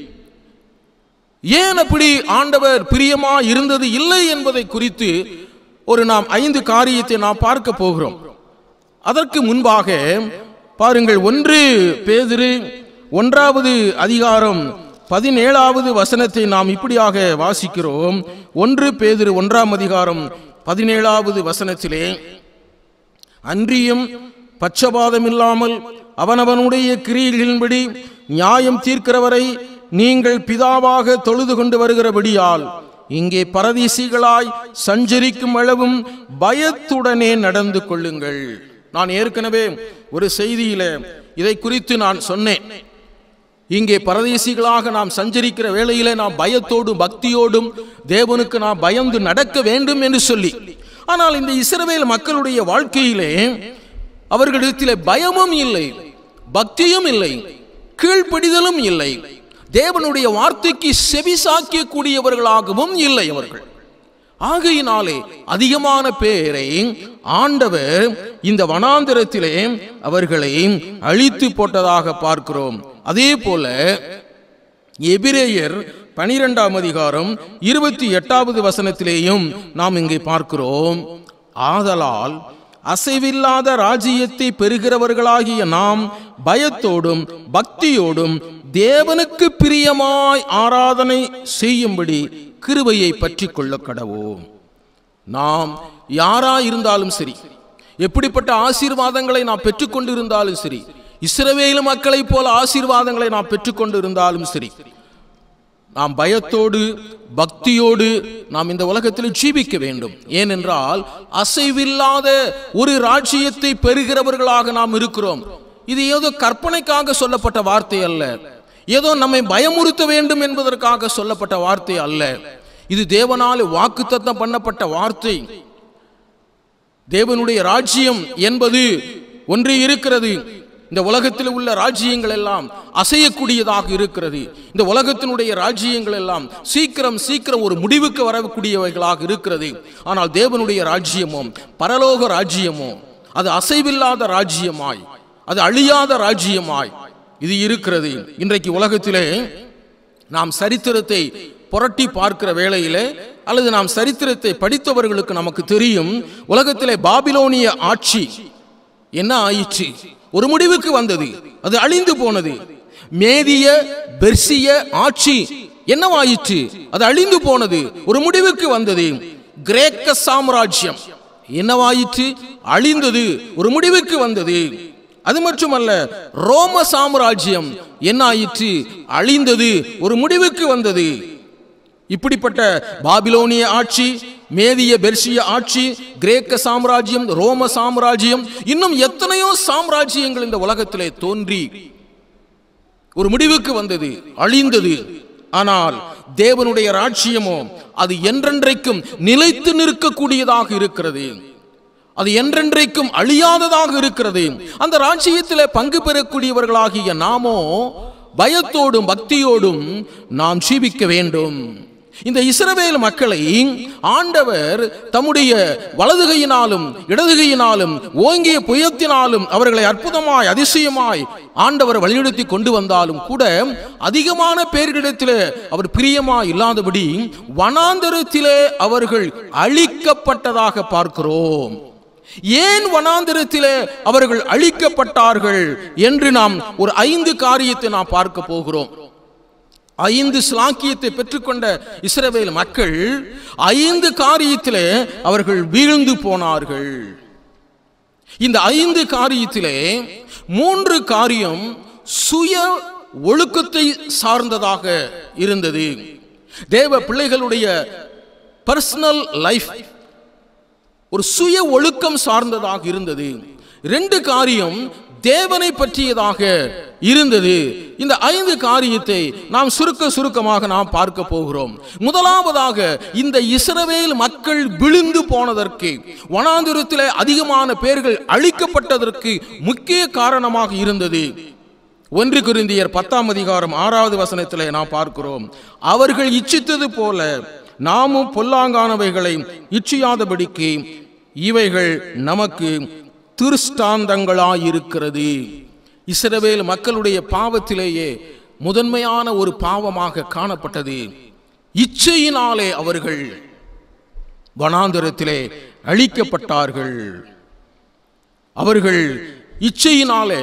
ஏன் அப்படி ஆண்டவர் பிரியமாய் இருந்தது இல்லை என்பதை குறித்து ஒரு நாம் ஐந்து காரியத்தை நாம் பார்க்க போகிறோம். அதற்கு முன்பாக பாருங்கள், ஒன்று பேதுரு ஒன்றாவது அதிகாரம் பதினேழாவது வசனத்தை நாம் இப்படியாக வாசிக்கிறோம். ஒன்று பேதுரு ஒன்றாம் அதிகாரம் பதினேழாவது வசனத்திலே, அன்றியும் பட்சபாதம் இல்லாமல் அவனவனுடைய கிரியைகளின்படி நியாயம் தீர்க்கிறவரை நீங்கள் பிதாவாக தொழுது கொண்டு வருகிறபடியால் இங்கே பரதீசிகளாய் சஞ்சரிக்கும் அளவும் பயத்துடனே நடந்து கொள்ளுங்கள். நான் ஏற்கனவே ஒரு செய்தியில இதை குறித்து நான் சொன்னேன். இங்கே பரதேசிகளாக நாம் சஞ்சரிக்கிற வேளையிலே நாம் பயத்தோடும் பக்தியோடும் தேவனுக்கு நாம் பயந்து நடக்க வேண்டும் என்று சொல்லி. ஆனால் இந்த இஸ்ரவேல் மக்களுடைய வாழ்க்கையிலே அவர்களிடத்திலே பயமும் இல்லை, பக்தியும் இல்லை, கீழ்ப்படிதலும் இல்லை, தேவனுடைய வார்த்தைக்கு செவிசாக்கிய கூடியவர்களாகவும் இல்லை அவர்கள். ஆகையினாலே அதிகமான பேரை ஆண்டவர் இந்த வனாந்திரத்திலே அவர்களை அழித்து போட்டதாக பார்க்கிறோம். அதே போல எபிரேயர் பனிரெண்டாம் அதிகாரம் இருபத்தி எட்டாவது வசனத்திலேயும் நாம் இங்கே பார்க்கிறோம். ஆதலால் அசைவில்லாத ராஜ்யத்தை பெறுகிறவர்களாகிய நாம் பயத்தோடும் பக்தியோடும் தேவனுக்கு பிரியமாய் ஆராதனை செய்யும்படி கிருபையை பற்றி கொள்ள கடவோம். நாம் யாரா இருந்தாலும் சரி, எப்படிப்பட்ட ஆசீர்வாதங்களை நாம் பெற்றுக்கொண்டு இருந்தாலும் சரி, இஸ்ரவேல் மக்களை போல ஆசீர்வாதங்களை நாம் பெற்றுக்கொண்டு இருந்தாலும் சரி, நாம் பயத்தோடு பக்தியோடு நாம் இந்த உலகத்தில் ஜீவிக்க வேண்டும். ஏனென்றால் அசைவில்லாத ஒரு ராஜ்யத்தை பெறுகிறவர்களாக நாம் இருக்கிறோம். இது ஏதோ கற்பனைக்காக சொல்லப்பட்ட வார்த்தை அல்ல, ஏதோ நம்மை பயமுறுத்த வேண்டும் என்பதற்காக சொல்லப்பட்ட வார்த்தை அல்ல. இது தேவனால் வாக்குத்தத்தம் பண்ணப்பட்ட வார்த்தை. தேவனுடைய ராஜ்யம் என்பது ஒன்று இருக்கிறது. இந்த உலகத்தில் உள்ள ராஜ்யங்கள் எல்லாம் அசையக்கூடியதாக இருக்கிறது. இந்த உலகத்தினுடைய ராஜ்யங்கள் எல்லாம் சீக்கிரம் சீக்கிரம் ஒரு முடிவுக்கு வரக்கூடியவைகளாக இருக்கிறது. ஆனால் தேவனுடைய ராஜ்யமோ பரலோக ராஜ்யமோ அது அசைவில்லாத ராஜ்யமாய், அது அழியாத ராஜ்யமாய் இது இருக்கிறது. இன்றைக்கு உலகத்திலே நாம் சரித்திரத்தை புரட்டி பார்க்கிற வேளையிலே அல்லது நாம் சரித்திரத்தை படித்தவர்களுக்கு நமக்கு தெரியும், உலகத்திலே பாபிலோனிய ஆட்சி என்ன ஆயிற்று? ஒரு முடிவுக்கு வந்தது, அது அழிந்து போனது. மேதிய பெர்சிய ஆட்சி என்னவாயிற்று? அது அழிந்து போனது, ஒரு முடிவுக்கு வந்தது. கிரேக்க சாம்ராஜ்யம் என்னவாயிற்று? அழிந்தது, ஒரு முடிவுக்கு வந்தது. அது மட்டுமல்ல, ரோம சாம்ராஜ்யம் என்ன ஆயிற்று? அழிந்தது, ஒரு முடிவுக்கு வந்தது. இப்படிப்பட்ட பாபிலோனிய ஆட்சி, மேதிய பெர்சிய ஆட்சி, கிரேக்க சாம்ராஜ்யம், ரோம சாம்ராஜ்யம், இன்னும் எத்தனையோ சாம்ராஜ்யங்கள் இந்த உலகத்திலே தோன்றி ஒரு முடிவுக்கு வந்தது, அழிந்தது. ஆனால் தேவனுடைய ராஜ்யமோ அது என்றென்றைக்கும் நிலைத்து நிற்கக்கூடியதாக இருக்கிறது, அது என்றென்றைக்கும் அழியாததாக இருக்கிறது. அந்த ராஜ்யத்திலே பங்கு பெறக்கூடியவர்களாகிய நாமோ பயத்தோடும் பக்தியோடும் நாம் ஜீவிக்க வேண்டும். இந்த இஸ்ரவேல் மக்களை ஆண்டவர் தம்முடைய வலதுகையினாலும் இடதுகையினாலும் ஓங்கிய புயத்தினாலும் அவர்களை அற்புதமாய் அதிசயமாய் ஆண்டவர் வழிநடத்தி கொண்டு வந்தாலும் கூட அதிகமான பேர்களிடத்திலே அவர் பிரியமாய் இல்லாதபடி வனாந்தரத்திலே அவர்கள் அழிக்கப்பட்டதாக பார்க்கிறோம். ஏன் வனாந்திரத்திலே அவர்கள் அழிக்கப்பட்டார்கள் என்று நாம் ஒரு ஐந்து காரியத்தை நாம் பார்க்க போகிறோம். ஐந்து ஸ்லாக்கியத்தை பெற்றுக்கொண்ட இஸ்ரவேல் மக்கள் ஐந்து காரியத்திலே அவர்கள் வீழ்ந்து போனார்கள். இந்த ஐந்து காரியத்திலே மூன்று காரியம் சுய ஒழுக்கத்தை சார்ந்ததாக இருந்தது. தேவ பிள்ளைகளுடைய பர்சனல் லைஃப், ஒரு சுய ஒழுக்கம் சார்ந்ததாக இருந்தது. ரெண்டு காரியம் தேவனை பற்றியதாக இருந்தது. இந்த ஐந்து காரியத்தை நாம் சுருக்க சுருக்கமாக நாம் பார்க்க போகிறோம். முதலாவதாக, இந்த இஸ்ரவேல் மக்கள் விழுந்து போனதற்கு, வனாந்திரத்தில் அதிகமான பேர்கள் அழிக்கப்பட்டதற்கு முக்கிய காரணமாக இருந்தது. ஒன்று கொரிந்தியர் பத்தாம் அதிகாரம் ஆறாவது வசனத்திலே நாம் பார்க்கிறோம், அவர்கள் இச்சித்தது போல நாமும் பொல்லாங்கானவைகளை இச்சியாதபடிக்கு இவைகள் நமக்கு திருஷ்டாந்தங்களாயிருக்கிறது. இஸ்ரவேல் மக்களுடைய பாவத்திலேயே முதன்மையான ஒரு பாவமாக காணப்பட்டது. இச்சையினாலே அவர்கள் வனாந்தரத்திலே அழிக்கப்பட்டார்கள். அவர்கள் இச்சையினாலே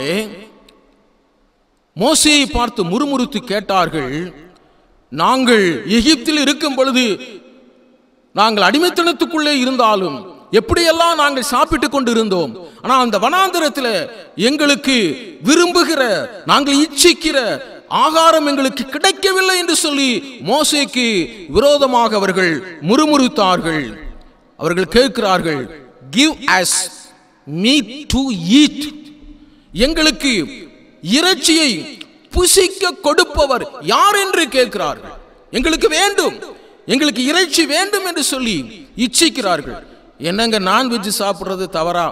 மோசேயை பார்த்து முறுமுறுத்து கேட்டார்கள், நாங்கள் எகிப்தில் இருக்கும் பொழுது நாங்கள் அடிமைத்தனத்துக்குள்ளே இருந்தாலும் எப்படியெல்லாம் நாங்கள் சாப்பிட்டு கொண்டு இருந்தோம், ஆனால் அந்த வனாந்தரத்தில் எங்களுக்கு விரும்புகிற, நாங்கள் இச்சிக்கிற ஆகாரம் எங்களுக்கு கிடைக்கவில்லை என்று சொல்லி மோசேக்கு விரோதமாக அவர்கள் முறுமுறுத்தார்கள். அவர்கள் கேட்கிறார்கள், give us meat to eat, எங்களுக்கு இறைச்சியை புசிக்க கொடுப்பவர் யார் என்று கேட்கிறார்கள். எங்களுக்கு வேண்டும், எங்களுக்கு இறைச்சி வேண்டும் என்று சொல்லி இச்சிக்கிறார்கள். என்னங்க நான்வெஜ் சாப்பிடுறது தவறா?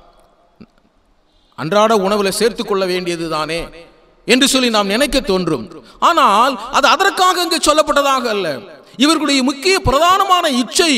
அன்றாட உணவுல சேர்த்துக் கொள்ள வேண்டியது தானே என்று சொல்லி நாம் நினைக்க தோன்றும். ஆனால் அது அதற்காக இங்கு சொல்லப்பட்டதாக அல்ல. இவர்களுடைய முக்கிய பிரதானமான இச்சை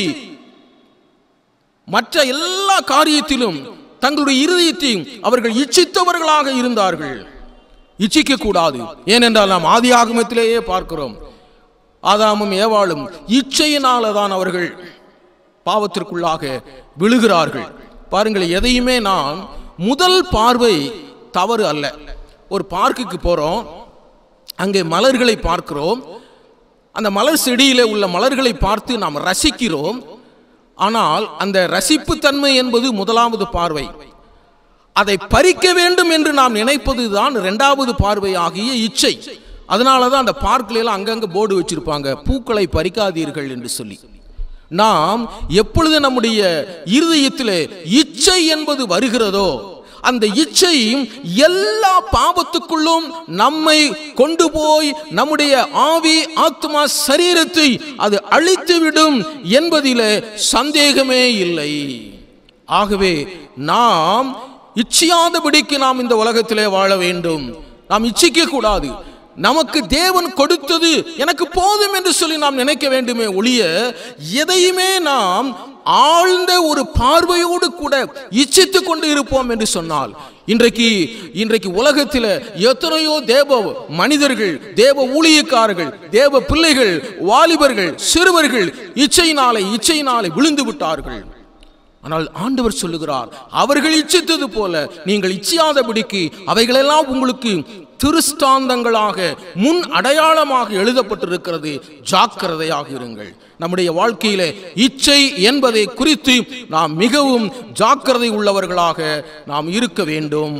மற்ற எல்லா காரியத்திலும் தங்களுடைய இருதயத்தை அவர்கள் இச்சித்தவர்களாக இருந்தார்கள். இச்சிக்க கூடாது. ஏனென்றால் நாம் ஆதி ஆகமத்திலேயே பார்க்கிறோம், ஆதாமும் ஏவாளும் இச்சையினால்தான் அவர்கள் பாவத்திற்குள்ளாக விழுகிறார்கள். பாருங்கள், எதையுமே நாம் முதல் பார்வை தவறு அல்ல. ஒரு பார்க்குக்கு போறோம், அங்கே மலர்களை பார்க்கிறோம், அந்த மலர் செடியிலே உள்ள மலர்களை பார்த்து நாம் ரசிக்கிறோம். ஆனால் அந்த ரசிப்பு தன்மை என்பது முதலாவது பார்வை. அதை பறிக்க வேண்டும் என்று நாம் நினைப்பது தான் இரண்டாவது பார்வை ஆகிய இச்சை. அதனாலதான் அந்த பார்க்ல எல்லாம் அங்கங்க போர்டு வச்சிருப்பாங்க, பூக்களை பறிக்காதீர்கள் என்று சொல்லி. நாம் எப்பொழுது நம்முடைய இருதயத்தில் இச்சை என்பது வருகிறதோ, அந்த இச்சை எல்லா பாவத்துக்குள்ளும் நம்மை கொண்டு போய் நம்முடைய ஆவி, ஆத்மா, சரீரத்தை அது அழித்துவிடும் என்பதிலே சந்தேகமே இல்லை. ஆகவே நாம் இச்சியாதபடிக்கு நாம் இந்த உலகத்திலே வாழ வேண்டும். நாம் இச்சிக்க கூடாது. நமக்கு தேவன் கொடுத்தது எனக்கு போதும் என்று சொல்லி நாம் நினைக்க வேண்டுமே ஒழிய, எதையுமே நாம் ஆழ்ந்த ஒரு பார்வையோடு கூட இச்சித்துக் கொண்டு இருப்போம் என்று சொன்னால், இன்றைக்கு இன்றைக்கு உலகத்தில் எத்தனையோ தேவ மனிதர்கள், தேவ ஊழியக்காரர்கள், தேவ பிள்ளைகள், வாலிபர்கள், சிறுவர்கள் இச்சையினாலே இச்சையினாலே விழுந்து விட்டார்கள். ஆனால் ஆண்டவர் சொல்லுகிறார், அவர்கள் இச்சித்தது போல நீங்கள் இச்சியாதபடிக்கு அவைகளெல்லாம் உங்களுக்கு திருஷ்டாந்தங்களாக, முன் அடையாளமாக எழுதப்பட்டிருக்கிறது. ஜாக்கிரதையாக இருங்கள். நம்முடைய வாழ்க்கையில இச்சை என்பதை குறித்து நாம் மிகவும் ஜாக்கிரதை உள்ளவர்களாக நாம் இருக்க வேண்டும்.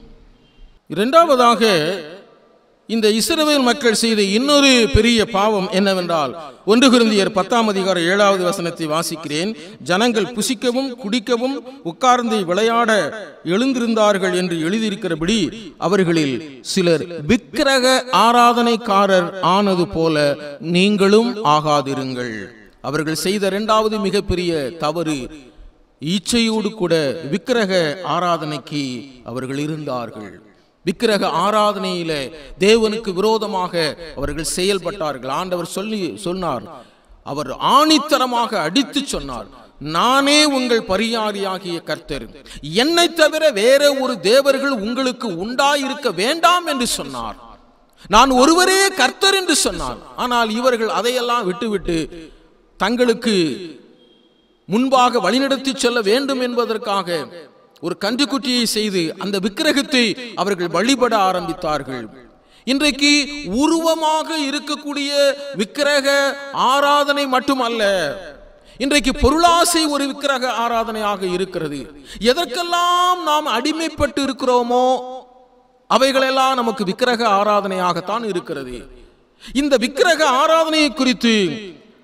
இரண்டாவதாக, இந்த இஸ்ரவேல் மக்கள் செய்த இன்னொரு பெரிய பாவம் என்னவென்றால், ஒன்று கொரிந்தியர் பத்தாம் அதிகாரம் ஏழாவது வசனத்தை வாசிக்கிறேன். ஜனங்கள் புசிக்கவும் குடிக்கவும் உட்கார்ந்து விளையாட எழுந்திருந்தார்கள் என்று எழுதியிருக்கிறபடி அவர்களில் சிலர் விக்கிரக ஆராதனைக்காரர் ஆனது போல நீங்களும் ஆகாதிருங்கள். அவர்கள் செய்த இரண்டாவது மிகப்பெரிய தவறு, இச்சையோடு கூட விக்கிரக ஆராதனைக்கு அவர்கள் இருந்தார்கள். விக்கிரக ஆராதனையில தேவனுக்கு விரோதமாக அவர்கள் செயல்பட்டார்கள். ஆண்டவர் சொல்லி சொன்னார், அவர் ஆணித்தரமாக அடித்து சொன்னார், நானே உங்கள் பரியாரியாகிய கர்த்தர், என்னை தவிர வேற ஒரு தேவர்கள் உங்களுக்கு உண்டாயிருக்க வேண்டாம் என்று சொன்னார். நான் ஒருவரே கர்த்தர் என்று சொன்னார். ஆனால் இவர்கள் அதையெல்லாம் விட்டுவிட்டு தங்களுக்கு முன்பாக வழிநடத்தி செல்ல வேண்டும் என்பதற்காக ஒரு கன்றுக்குட்டியை செய்து அந்த விக்கிரகத்தை அவர்கள் வழிபட ஆரம்பித்தார்கள். இன்றைக்கு உருவமாக இருக்கக்கூடிய விக்கிரக ஆராதனை மட்டுமல்ல, இன்றைக்கு பொருளாசை ஒரு விக்கிரக ஆராதனையாக இருக்கிறது. எதற்கெல்லாம் நாம் அடிமைப்பட்டு இருக்கிறோமோ அவைகளெல்லாம் நமக்கு விக்கிரக ஆராதனையாகத்தான் இருக்கிறது. இந்த விக்கிரக ஆராதனையை குறித்து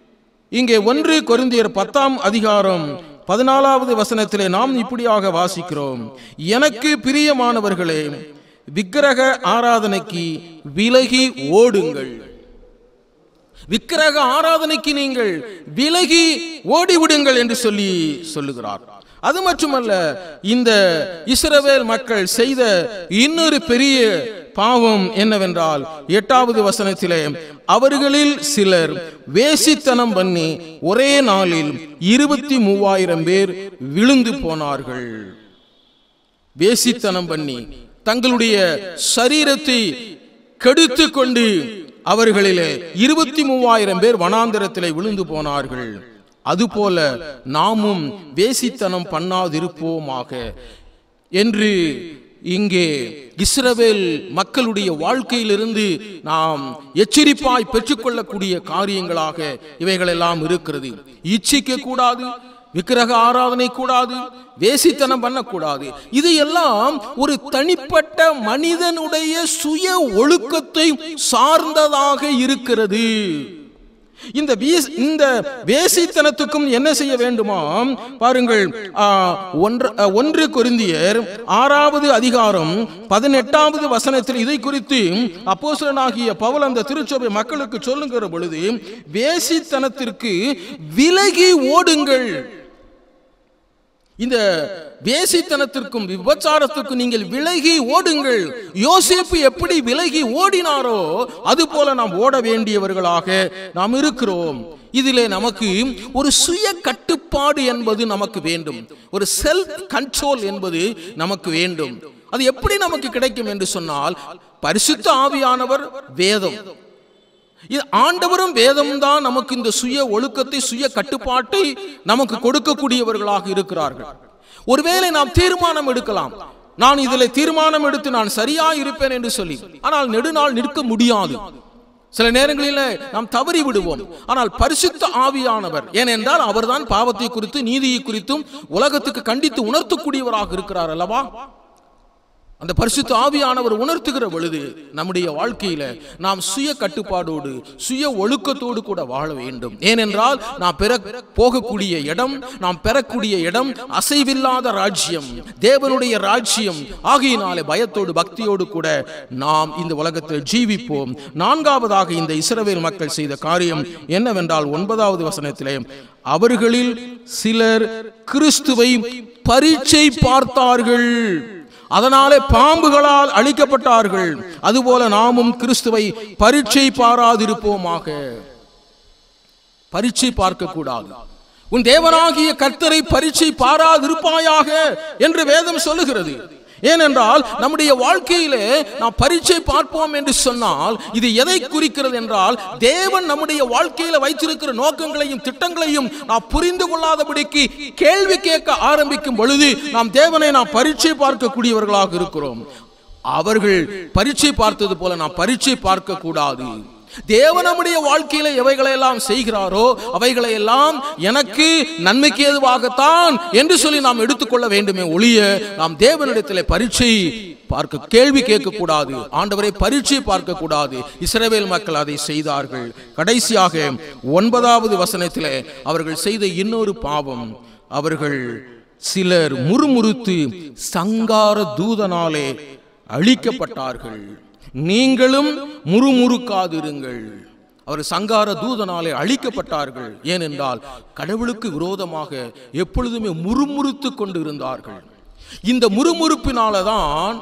இங்கே ஒன்று கொரிந்தியர் பத்தாம் அதிகாரம் பதினாலாவது வசனத்திலே நாம் இப்படியாக வாசிக்கிறோம். எனக்கு பிரியமானவர்களே, விக்கிரக ஆராதனைக்கு விலகி ஓடுங்கள். விக்கிரக ஆராதனைக்கு நீங்கள் விலகி ஓடிவிடுங்கள் என்று சொல்லி சொல்லுகிறார். அது மட்டுமல்ல, இந்த இஸ்ரவேல் மக்கள் செய்த இன்னொரு பெரிய பாவம் என்னவென்றால், எட்டாவது வசனத்திலே அவர்களில் சிலர் வேசித்தனம் பண்ணி ஒரே நாளில் இருபத்தி மூவாயிரம் பேர் விழுந்து போனார்கள். வேசித்தனம் பண்ணி தங்களுடைய சரீரத்தை கெடுத்து கொண்டு அவர்களிலே இருபத்தி மூவாயிரம் பேர் வனாந்தரத்திலே விழுந்து போனார்கள். அதுபோல நாமும் வேசித்தனம் பண்ணாதிருப்போமாக என்று இங்கே இஸ்ரவேல் மக்களுடைய வாழ்க்கையிலிருந்து நாம் எச்சரிப்பாய் பெற்றுக்கொள்ளக்கூடிய காரியங்களாக இவைகளெல்லாம் இருக்கிறது. இச்சிக்க கூடாது, விக்கிரக ஆராதனை கூடாது, வேசித்தனம் பண்ணக்கூடாது. இது எல்லாம் ஒரு தனிப்பட்ட மனிதனுடைய சுய ஒழுக்கத்தை சார்ந்ததாக இருக்கிறது. இந்த இந்த வேசித்தனத்துக்கும் என்ன செய்ய வேண்டுமா பாருங்கள். ஒன்று கொரிந்தியர் ஆறாவது அதிகாரம் பதினெட்டாவது வசனத்தில் இதை குறித்து அப்போஸ்தலனாகிய பவுல் அந்த திருச்சபை மக்களுக்கு சொல்லுகிற பொழுது, வேசித்தனத்திற்கு விலகி ஓடுங்கள். இந்த வேசித்தனத்திற்கும் விபச்சாரத்திற்கும் நீங்கள் விலகி ஓடுங்கள். யோசேப்பு எப்படி விலகி ஓடினாரோ அதுபோல நாம் ஓட வேண்டியவர்களாக நாம் இருக்கிறோம். இதிலே நமக்கு ஒரு சுய கட்டுப்பாடு என்பது நமக்கு வேண்டும், ஒரு செல்ஃப் கண்ட்ரோல் என்பது நமக்கு வேண்டும். அது எப்படி நமக்கு கிடைக்கும் என்று சொன்னால், பரிசுத்த ஆவியானவர், வேதம், ஆண்டவரும் வேதம் தான் நமக்கு இந்த சுய ஒழுக்கத்தை, சுய கட்டுப்பாட்டை நமக்கு கொடுக்கக்கூடியவர்களாக இருக்கிறார்கள். ஒருவேளை நாம் தீர்மானம் எடுக்கலாம், நான் இதில் தீர்மானம் எடுத்து நான் சரியா இருப்பேன் என்று சொல்லி, ஆனால் நெடுநாள் நிற்க முடியாது. சில நேரங்களில் நாம் தவறி விடுவோம். ஆனால் பரிசுத்த ஆவியானவர், ஏனென்றால் அவர்தான் பாவத்தை குறித்து நீதியை குறித்தும் உலகத்துக்கு கண்டித்து உணர்த்தக்கூடியவராக இருக்கிறார் அல்லவா? அந்த பரிசுத்த ஆவியானவர் உணர்த்துகிற பொழுது நம்முடைய வாழ்க்கையில நாம் சுய கட்டுப்பாடோடு சுய ஒழுக்கத்தோடு கூட வாழ வேண்டும். ஏனென்றால் நாம் பெற போகக்கூடிய இடம், நாம் பெறக்கூடிய இடம் அசைவில்லாத ராஜ்யம், தேவனுடைய ராஜ்யம். ஆகையினாலே பயத்தோடு பக்தியோடு கூட நாம் இந்த உலகத்தில் ஜீவிப்போம். நான்காவதாக இந்த இஸ்ரவேல் மக்கள் செய்த காரியம் என்னவென்றால், ஒன்பதாவது வசனத்திலே அவர்களில் சிலர் கிறிஸ்துவை பரீட்சை பார்த்தார்கள், அதனாலே பாம்புகளால் அழிக்கப்பட்டார்கள். அதுபோல நாமும் கிறிஸ்துவை பரீட்சை பாராதிருப்போமாக. பரீட்சை பார்க்க கூடாது. உன் தேவனாகிய கர்த்தரை பரீட்சை பாராதிருப்பாயாக என்று வேதம் சொல்லுகிறது. ஏனென்றால் நம்முடைய வாழ்க்கையிலே நாம் பரீட்சை பார்ப்போம் என்று சொன்னால் இது எதை குறிக்கிறது என்றால், தேவன் நம்முடைய வாழ்க்கையில வைத்திருக்கிற நோக்கங்களையும் திட்டங்களையும் நாம் புரிந்து கொள்ளாதபடிக்கு கேள்வி கேட்க ஆரம்பிக்கும் பொழுது நாம் தேவனை நாம் பரீட்சை பார்க்கக்கூடியவர்களாக இருக்கிறோம். அவர்கள் பரீட்சை பார்த்தது போல நாம் பரீட்சை பார்க்க கூடாது. தேவன் நம்முடைய வாழ்க்கையில எவைகளையெல்லாம் செய்கிறாரோ அவைகளையெல்லாம் எனக்கு நன்மைக்கு ஏதுவாகத்தான் என்று சொல்லி நாம் எடுத்துக்கொள்ள வேண்டுமே ஒழிய நாம் தேவனிடத்திலே பரீட்சை பார்க்க கேள்வி கேட்க கூடாது, ஆண்டவரை பரீட்சை பார்க்க கூடாது. இஸ்ரவேல் மக்கள் அதை செய்தார்கள். கடைசியாக ஒன்பதாவது வசனத்திலே அவர்கள் செய்த இன்னொரு பாவம், அவர்கள் சிலர் முறுமுறுத்து சங்கார தூதனாலே அழிக்கப்பட்டார்கள். நீங்களும் முறுமுறுக்காதிருங்கள். அவர் சங்கார தூதனாலே அழிக்கப்பட்டார்கள். ஏனென்றால் கடவுளுக்கு விரோதமாக எப்பொழுதுமே முறுமுறுத்து கொண்டு இருந்தார்கள். இந்த முறுமுறுப்பினால்தான்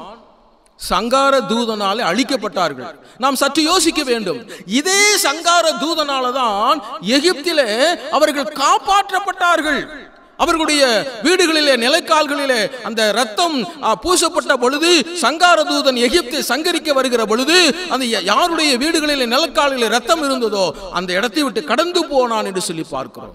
சங்கார தூதனாலே அழிக்கப்பட்டார்கள். நாம் சற்று யோசிக்க வேண்டும். இதே சங்கார தூதனால்தான் எகிப்திலே அவர்கள் காப்பாற்றப்பட்டார்கள். அவர்களுடைய வீடுகளிலே நிலைக்கால்களிலே அந்த ரத்தம் பூசப்பட்ட பொழுது, சங்கார தூதன் எகிப்தை சங்கரிக்க வருகிற பொழுது அந்த யாருடைய வீடுகளிலே நிலக்காலிலே ரத்தம் இருந்ததோ அந்த இடத்தை விட்டு கடந்து போனான் என்று சொல்லி பார்க்கிறோம்.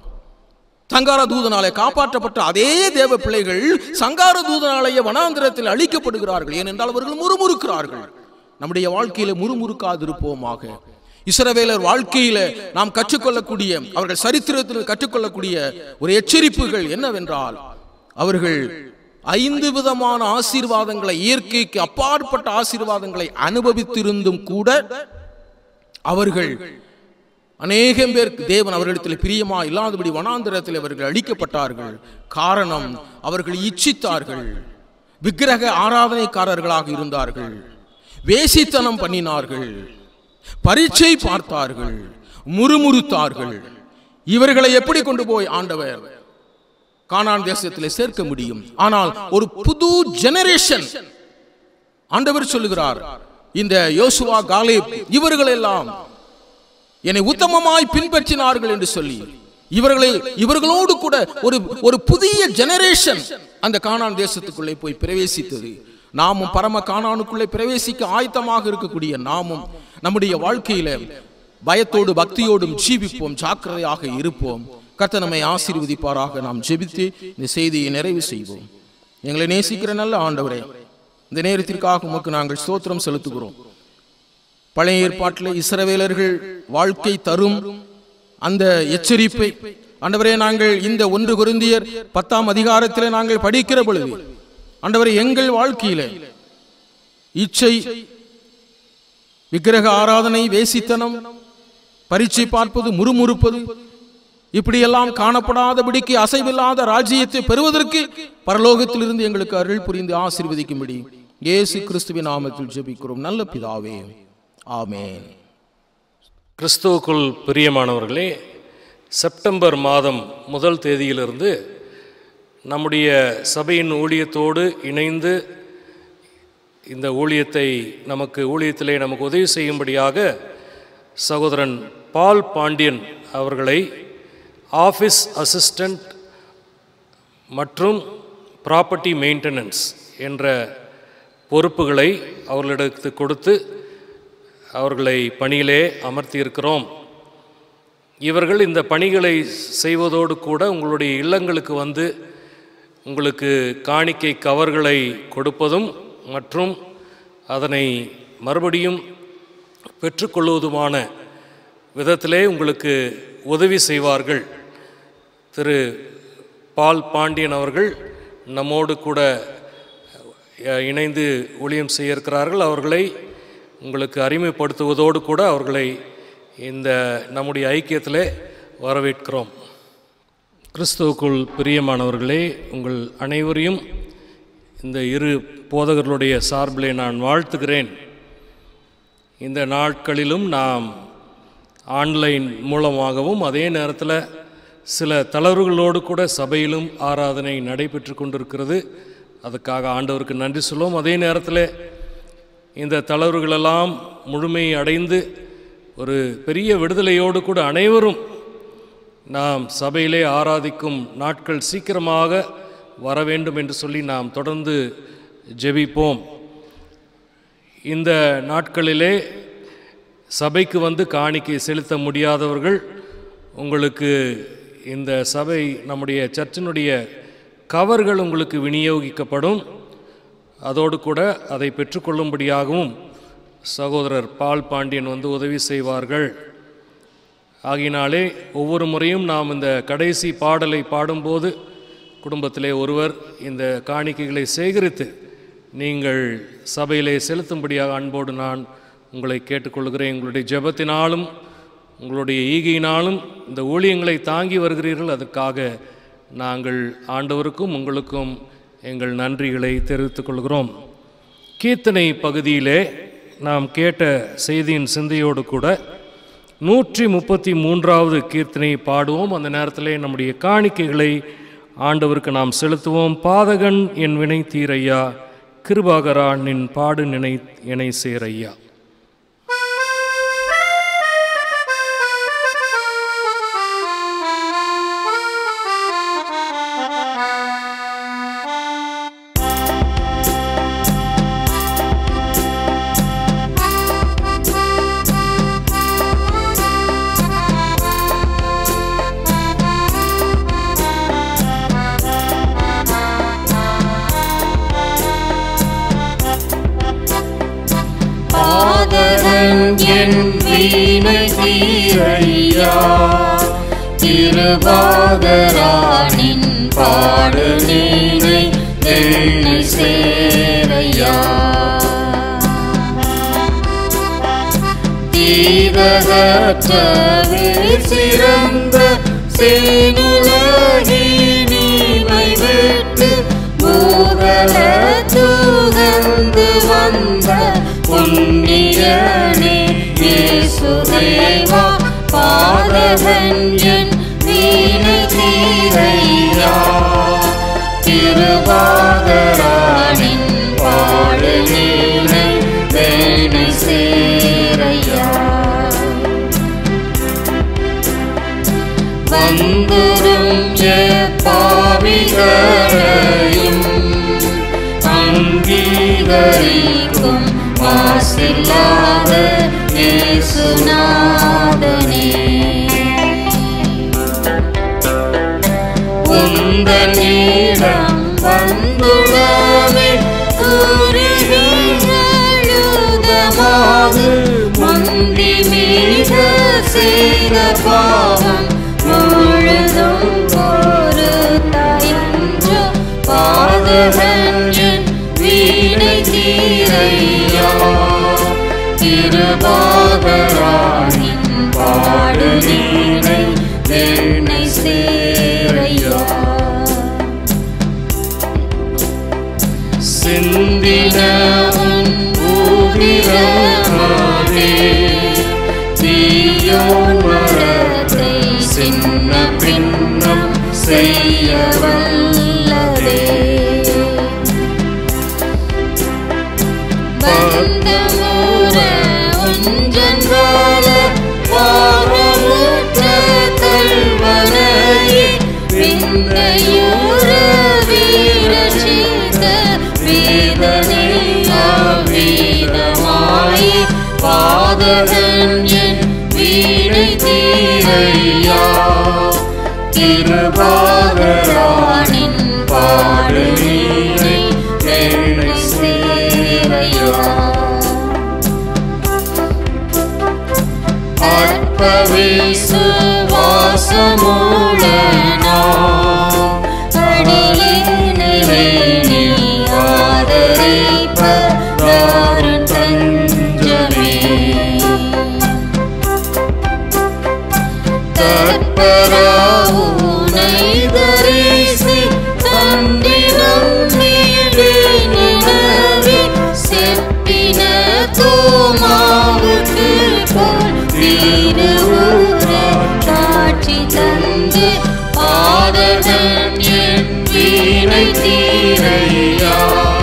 சங்கார தூதனாலே காப்பாற்றப்பட்ட அதே தேவ பிள்ளைகள் சங்கார தூதனாலேயே வனாந்திரத்தில் அழிக்கப்படுகிறார்கள். ஏனென்றால் அவர்கள் முறுமுறுக்கிறார்கள். நம்முடைய வாழ்க்கையில முறுமுறுக்காதிருப்போமாக. இஸ்ரவேலர் வாழ்க்கையில நாம் கற்றுக்கொள்ளக்கூடிய, அவர்கள் சரித்திரத்தில் கற்றுக்கொள்ளக்கூடிய ஒரு எச்சரிப்புகள் என்னவென்றால், அவர்கள் ஐந்து விதமான ஆசீர்வாதங்களை, இயற்கைக்கு அப்பாற்பட்ட ஆசீர்வாதங்களை அனுபவித்திருந்தும் கூட அவர்கள் அநேகம் பேர் தேவன் அவர்களிடத்தில் பிரியமா இல்லாதபடி வனாந்திரத்தில் அவர்கள் அழிக்கப்பட்டார்கள். காரணம், அவர்கள் இச்சித்தார்கள், விக்கிரக ஆராதனைக்காரர்களாக இருந்தார்கள், வேசித்தனம் பண்ணினார்கள், பரீட்சை பார்த்தார்கள், முறுமுறுத்தார்கள். இவர்களை எப்படி கொண்டு போய் ஆண்டவர் கானான் தேசத்தில் சேர்க்க முடியும்? ஆனால் ஒரு புது ஜெனரேஷன், ஆண்டவர் சொல்லுகிறார், இந்த யோசுவா, காலேப் இவர்கள் எல்லாம் என்னை உத்தமமாய் பின்பற்றினார்கள் என்று சொல்லி இவர்களை இவர்களோடு கூட ஒரு ஒரு புதிய ஜெனரேஷன் அந்த கானான் தேசத்துக்குள்ளே போய் பிரவேசித்தது. நாமும் பரம கானானுக்குள்ளே பிரவேசிக்க ஆயத்தமாக இருக்கக்கூடிய நாமும் நம்முடைய வாழ்க்கையில பயத்தோடு பக்தியோடும் ஜீவிப்போம், ஜாக்கிரதையாக இருப்போம். கர்த்தர் நம்மை ஆசீர்வதிப்பாராக. நாம் ஜெபித்து இந்த செய்தியை நிறைவு செய்வோம். எங்களை நேசிக்கிற நல்ல ஆண்டவரே, இந்த நேரத்திற்காக உமக்கு நாங்கள் ஸ்தோத்திரம் செலுத்துகிறோம். பழைய ஏற்பாட்டில் இஸ்ரவேலர்கள் வாழ்க்கை தரும் அந்த எச்சரிப்பை ஆண்டவரே நாங்கள் இந்த ஒன்று கொரிந்தியர் பத்தாம் அதிகாரத்தில் நாங்கள் படிக்கிற பொழுது ஆண்டவரே எங்கள் வாழ்க்கையில இச்சை, விக்கிரக ஆராதனை, வேசித்தனம், பரீட்சை பார்ப்பது, முறுமுறுப்பது இப்படியெல்லாம் காணப்படாதபடிக்கு அசைவில்லாத ராஜ்யத்தை பெறுவதற்கு பரலோகத்திலிருந்து எங்களுக்கு அருள் புரிந்து ஆசீர்வதிக்கும்படி இயேசு கிறிஸ்துவின் நாமத்தில் ஜெபிக்கிறோம் நல்ல பிதாவே, ஆமென். கிறிஸ்துவுக்குள் பிரியமானவர்களே, செப்டம்பர் மாதம் முதல் தேதியிலிருந்து நம்முடைய சபையின் ஊழியத்தோடு இணைந்து இந்த ஊழியத்தை நமக்கு ஊழியத்திலே நமக்கு உதவி செய்யும்படியாக சகோதரன் பால் பாண்டியன் அவர்களை ஆஃபீஸ் அசிஸ்டண்ட் மற்றும் ப்ராப்பர்ட்டி மெயின்டெனன்ஸ் என்ற பொறுப்புகளை அவர்களிடத்து கொடுத்து அவர்களை பணியிலே அமர்த்தியிருக்கிறோம். இவர்கள் இந்த பணிகளை செய்வதோடு கூட உங்களுடைய இல்லங்களுக்கு வந்து உங்களுக்கு காணிக்கை கவர்களை கொடுப்பதும் மற்றும் அதனை மறுபடியும் பெற்றுக்கொள்வதுமான விதத்திலே உங்களுக்கு உதவி செய்வார்கள். திரு பால் பாண்டியன் அவர்கள் நம்மோடு கூட இணைந்து ஊழியம் செய்ய இருக்கிறார்கள். அவர்களை உங்களுக்கு அறிமுகப்படுத்துவதோடு கூட அவர்களை இந்த நம்முடைய ஐக்கியத்திலே வரவேற்கிறோம். கிறிஸ்துவுக்குள் பிரியமானவர்களே, உங்கள் அனைவரையும் இந்த இரு போதகர்களுடைய சார்பிலே நான் வாழ்த்துகிறேன். இந்த நாட்களிலும் நாம் ஆன்லைன் மூலமாகவும் அதே நேரத்தில் சில தளர்வுகளோடு கூட சபையிலும் ஆராதனை நடைபெற்று கொண்டிருக்கிறது. அதுக்காக ஆண்டவருக்கு நன்றி சொல்லுவோம். அதே நேரத்தில் இந்த தளர்வுகளெல்லாம் முழுமை அடைந்து ஒரு பெரிய விடுதலையோடு கூட அனைவரும் நாம் சபையிலே ஆராதிக்கும் நாட்கள் சீக்கிரமாக வர வேண்டும் என்று சொல்லி நாம் தொடர்ந்து ஜெபிப்போம். இந்த நாட்களிலே சபைக்கு வந்து காணிக்கை செலுத்த முடியாதவர்கள் உங்களுக்கு இந்த சபை நம்முடைய சர்ச்சினுடைய கவர்கள் உங்களுக்கு விநியோகிக்கப்படும். அதோடு கூட அதை பெற்றுக்கொள்ளும்படியாகவும் சகோதரர் பால் பாண்டியன் வந்து உதவி செய்வார்கள். ஆகினாலே ஒவ்வொரு முறையும் நாம் இந்த கடைசி பாடலை பாடும்போது குடும்பத்திலே ஒருவர் இந்த காணிக்கைகளை சேகரித்து நீங்கள் சபையிலே செலுத்தும்படியாக அன்போடு நான் உங்களை கேட்டுக்கொள்கிறேன். உங்களுடைய ஜெபத்தினாலும் உங்களுடைய ஈகையினாலும் இந்த ஊழியங்களை தாங்கி வருகிறீர்கள். அதற்காக நாங்கள் ஆண்டவருக்கும் உங்களுக்கும் எங்கள் நன்றிகளை தெரிவித்துக் கொள்கிறோம். கீர்த்தனை பகுதியிலே நாம் கேட்ட செய்தியின் சிந்தையோடு கூட நூற்றி முப்பத்தி மூன்றாவது கீர்த்தனை பாடுவோம். அந்த நேரத்திலே நம்முடைய காணிக்கைகளை ஆண்டவருக்கு நாம் செலுத்துவோம். பாதகன் என் வினை தீரையா, கிருபாகரா நின் பாடு நினை இணை சேரையா. என் வீணை தீரையா, திருபாகரானின் பாடு நீனை என்னை சேரையா. தீ சீதகற்றவே சிறந்த சேனுலகினிமை விட்டு பூதல தூகந்து வந்த புண்ணியனே இயேசுதேவா பாதகன் என் வீணை தீரையா திருவாதரானின் பாடு நீனை வேணை சேரையா வந்துரும் பாவிகளையும் அங்கீகரிக்கும் மாசில்லாத இயேசுநாதனே உந்தனிடம் வந்துள்ளமே உருகிழுதமாது முந்தி மீத செய்த பாவம் முழுதும் ஒரு தயன்றோ பாதகன் என் வீணை தீரையா திருபாதரானின் பாடு நீனை வேணை சேரையா சிந்தினவன் ஊதிரமானே தீயோன் மரத்தை சின்ன பின்னம் செய்ய வல்லதே பந்தமுற ஒன்றென்றால பாவமுற்ற கல்வனையே விந்தையுற வீரசித்த வேதனை அவ்விதமாய் பாதகன் என் வீணை தீரையா திருபாதரானின் பாடு நீனை வேணை சேரையா அற்பவிசுவாசமுடனா அடியேனை நீ ஆதரிப்பதாரும் தஞ்சமே தற்பராவுனை தரிசி தண்டினம் நீடு நிலவி செப்பின தோமாவுக்கு போல் வீரூர காட்சி தந்து பாதகன் என் வீணை தீரையா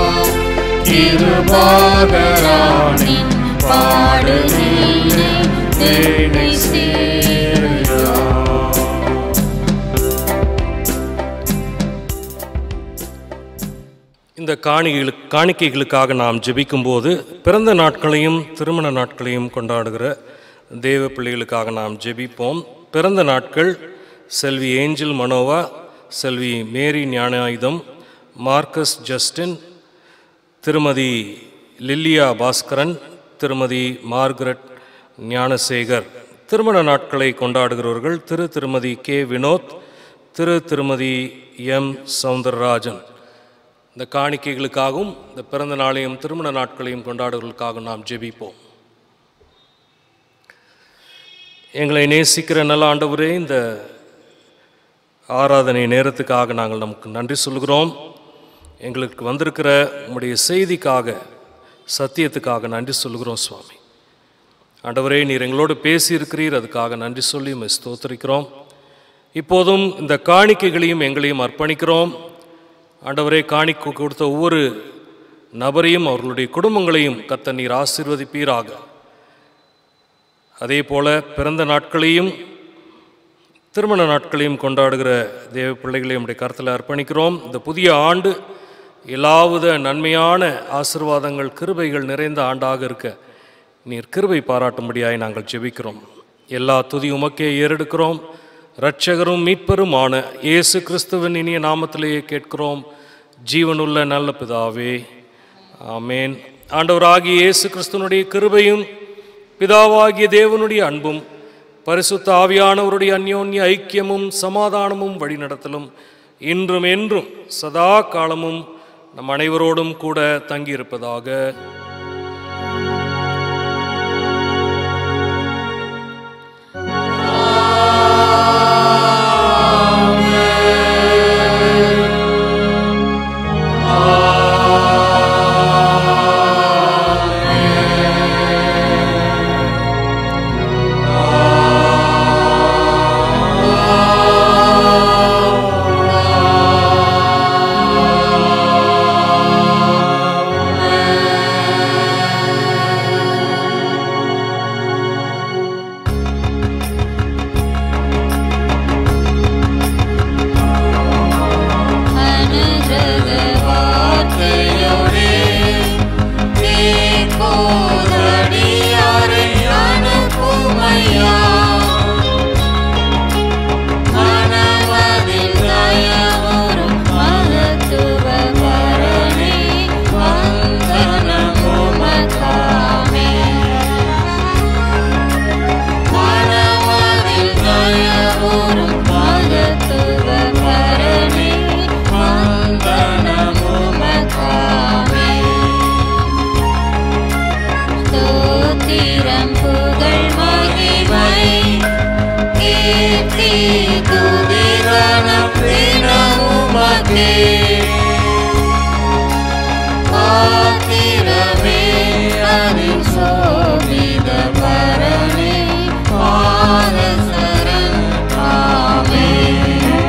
திருபாதரானின் பாடு நீனை வேணை சேரையா. இந்த காணிகளுக்கு காணிக்கைகளுக்காக நாம் ஜெபிக்கும்போது பிறந்த நாட்களையும் திருமண நாட்களையும் கொண்டாடுகிற தேவ பிள்ளைகளுக்காக நாம் ஜெபிப்போம். பிறந்த நாட்கள் செல்வி ஏஞ்சல் மனோவா, செல்வி மேரி ஞானாயுதம், மார்க்கஸ் ஜஸ்டின், திருமதி லில்லியா பாஸ்கரன், திருமதி மார்கரெட் ஞானசேகர். திருமண நாட்களை கொண்டாடுகிறவர்கள் திரு திருமதி கே வினோத், திரு திருமதி எம் சவுந்தரராஜன். இந்த காணிக்கைகளுக்காகவும் இந்த பிறந்த நாளையும் திருமண நாட்களையும் கொண்டாடுவதற்காகவும் நாம் ஜெபிப்போம். எங்களை நேசிக்கிற நல்ல ஆண்டவரே, இந்த ஆராதனை நேரத்துக்காக நாங்கள் நமக்கு நன்றி சொல்கிறோம். எங்களுக்கு வந்திருக்கிற உம்முடைய செய்திக்காக, சத்தியத்துக்காக நன்றி சொல்கிறோம் சுவாமி. ஆண்டவரே, நீர் எங்களோடு பேசியிருக்கிறீர், அதுக்காக நன்றி சொல்லி உம்மை ஸ்தோத்திரிக்கிறோம். இப்போதும் இந்த காணிக்கைகளையும் எங்களையும் அர்ப்பணிக்கிறோம். ஆண்டவரே, காணிக்கை கொடுத்த ஒவ்வொரு நபரையும் அவர்களுடைய குடும்பங்களையும் கர்த்தர் நீர் ஆசீர்வதிப்பீராக. அதே போல பிறந்த நாட்களையும் திருமண நாட்களையும் கொண்டாடுகிற தேவ பிள்ளைகளையும் உடைய கருத்தில் அர்ப்பணிக்கிறோம். இந்த புதிய ஆண்டு எல்லாவித நன்மையான ஆசீர்வாதங்கள், கிருபைகள் நிறைந்த ஆண்டாக இருக்க நீர் கிருபை பாராட்டும்படியாய் நாங்கள் ஜெபிக்கிறோம். எல்லா துதி உமக்கே ஏறெடுக்கிறோம். இரட்சகரும் மீட்பருமான இயேசு கிறிஸ்துவின் இனிய நாமத்திலேயே கேட்கிறோம், ஜீவனுள்ள நல்ல பிதாவே, ஆமேன். ஆண்டவராகிய இயேசு கிறிஸ்துவனுடைய கிருபையும் பிதாவாகிய தேவனுடைய அன்பும் பரிசுத்த ஆவியானவருடைய அந்யோன்ய ஐக்கியமும் சமாதானமும் வழிநடத்தலும் இன்றும் என்றும் சதா காலமும் நம் அனைவரோடும் கூட தங்கியிருப்பதாக. உமக்கே பாத்திரமே அதிசோபித பரணி பாதசரண் ஆமென்.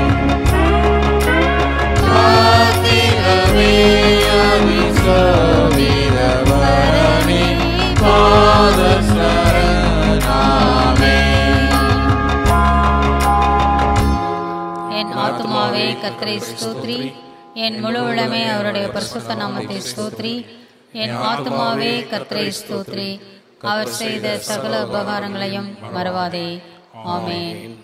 பாத்திரமே அதிசோபித பரணி பாதசரண் ஆமென். என் ஆத்துமாவே கர்த்தரை ஸ்தோத்ரி, என் முழு உள்ளமே அவருடைய பரிசுத்த நாமத்தை ஸ்தோத்ரி. என் ஆத்துமாவே கர்த்தரை ஸ்தோத்ரி, அவர் செய்த சகல உபகாரங்களையும் மறவாதே. ஆமென்.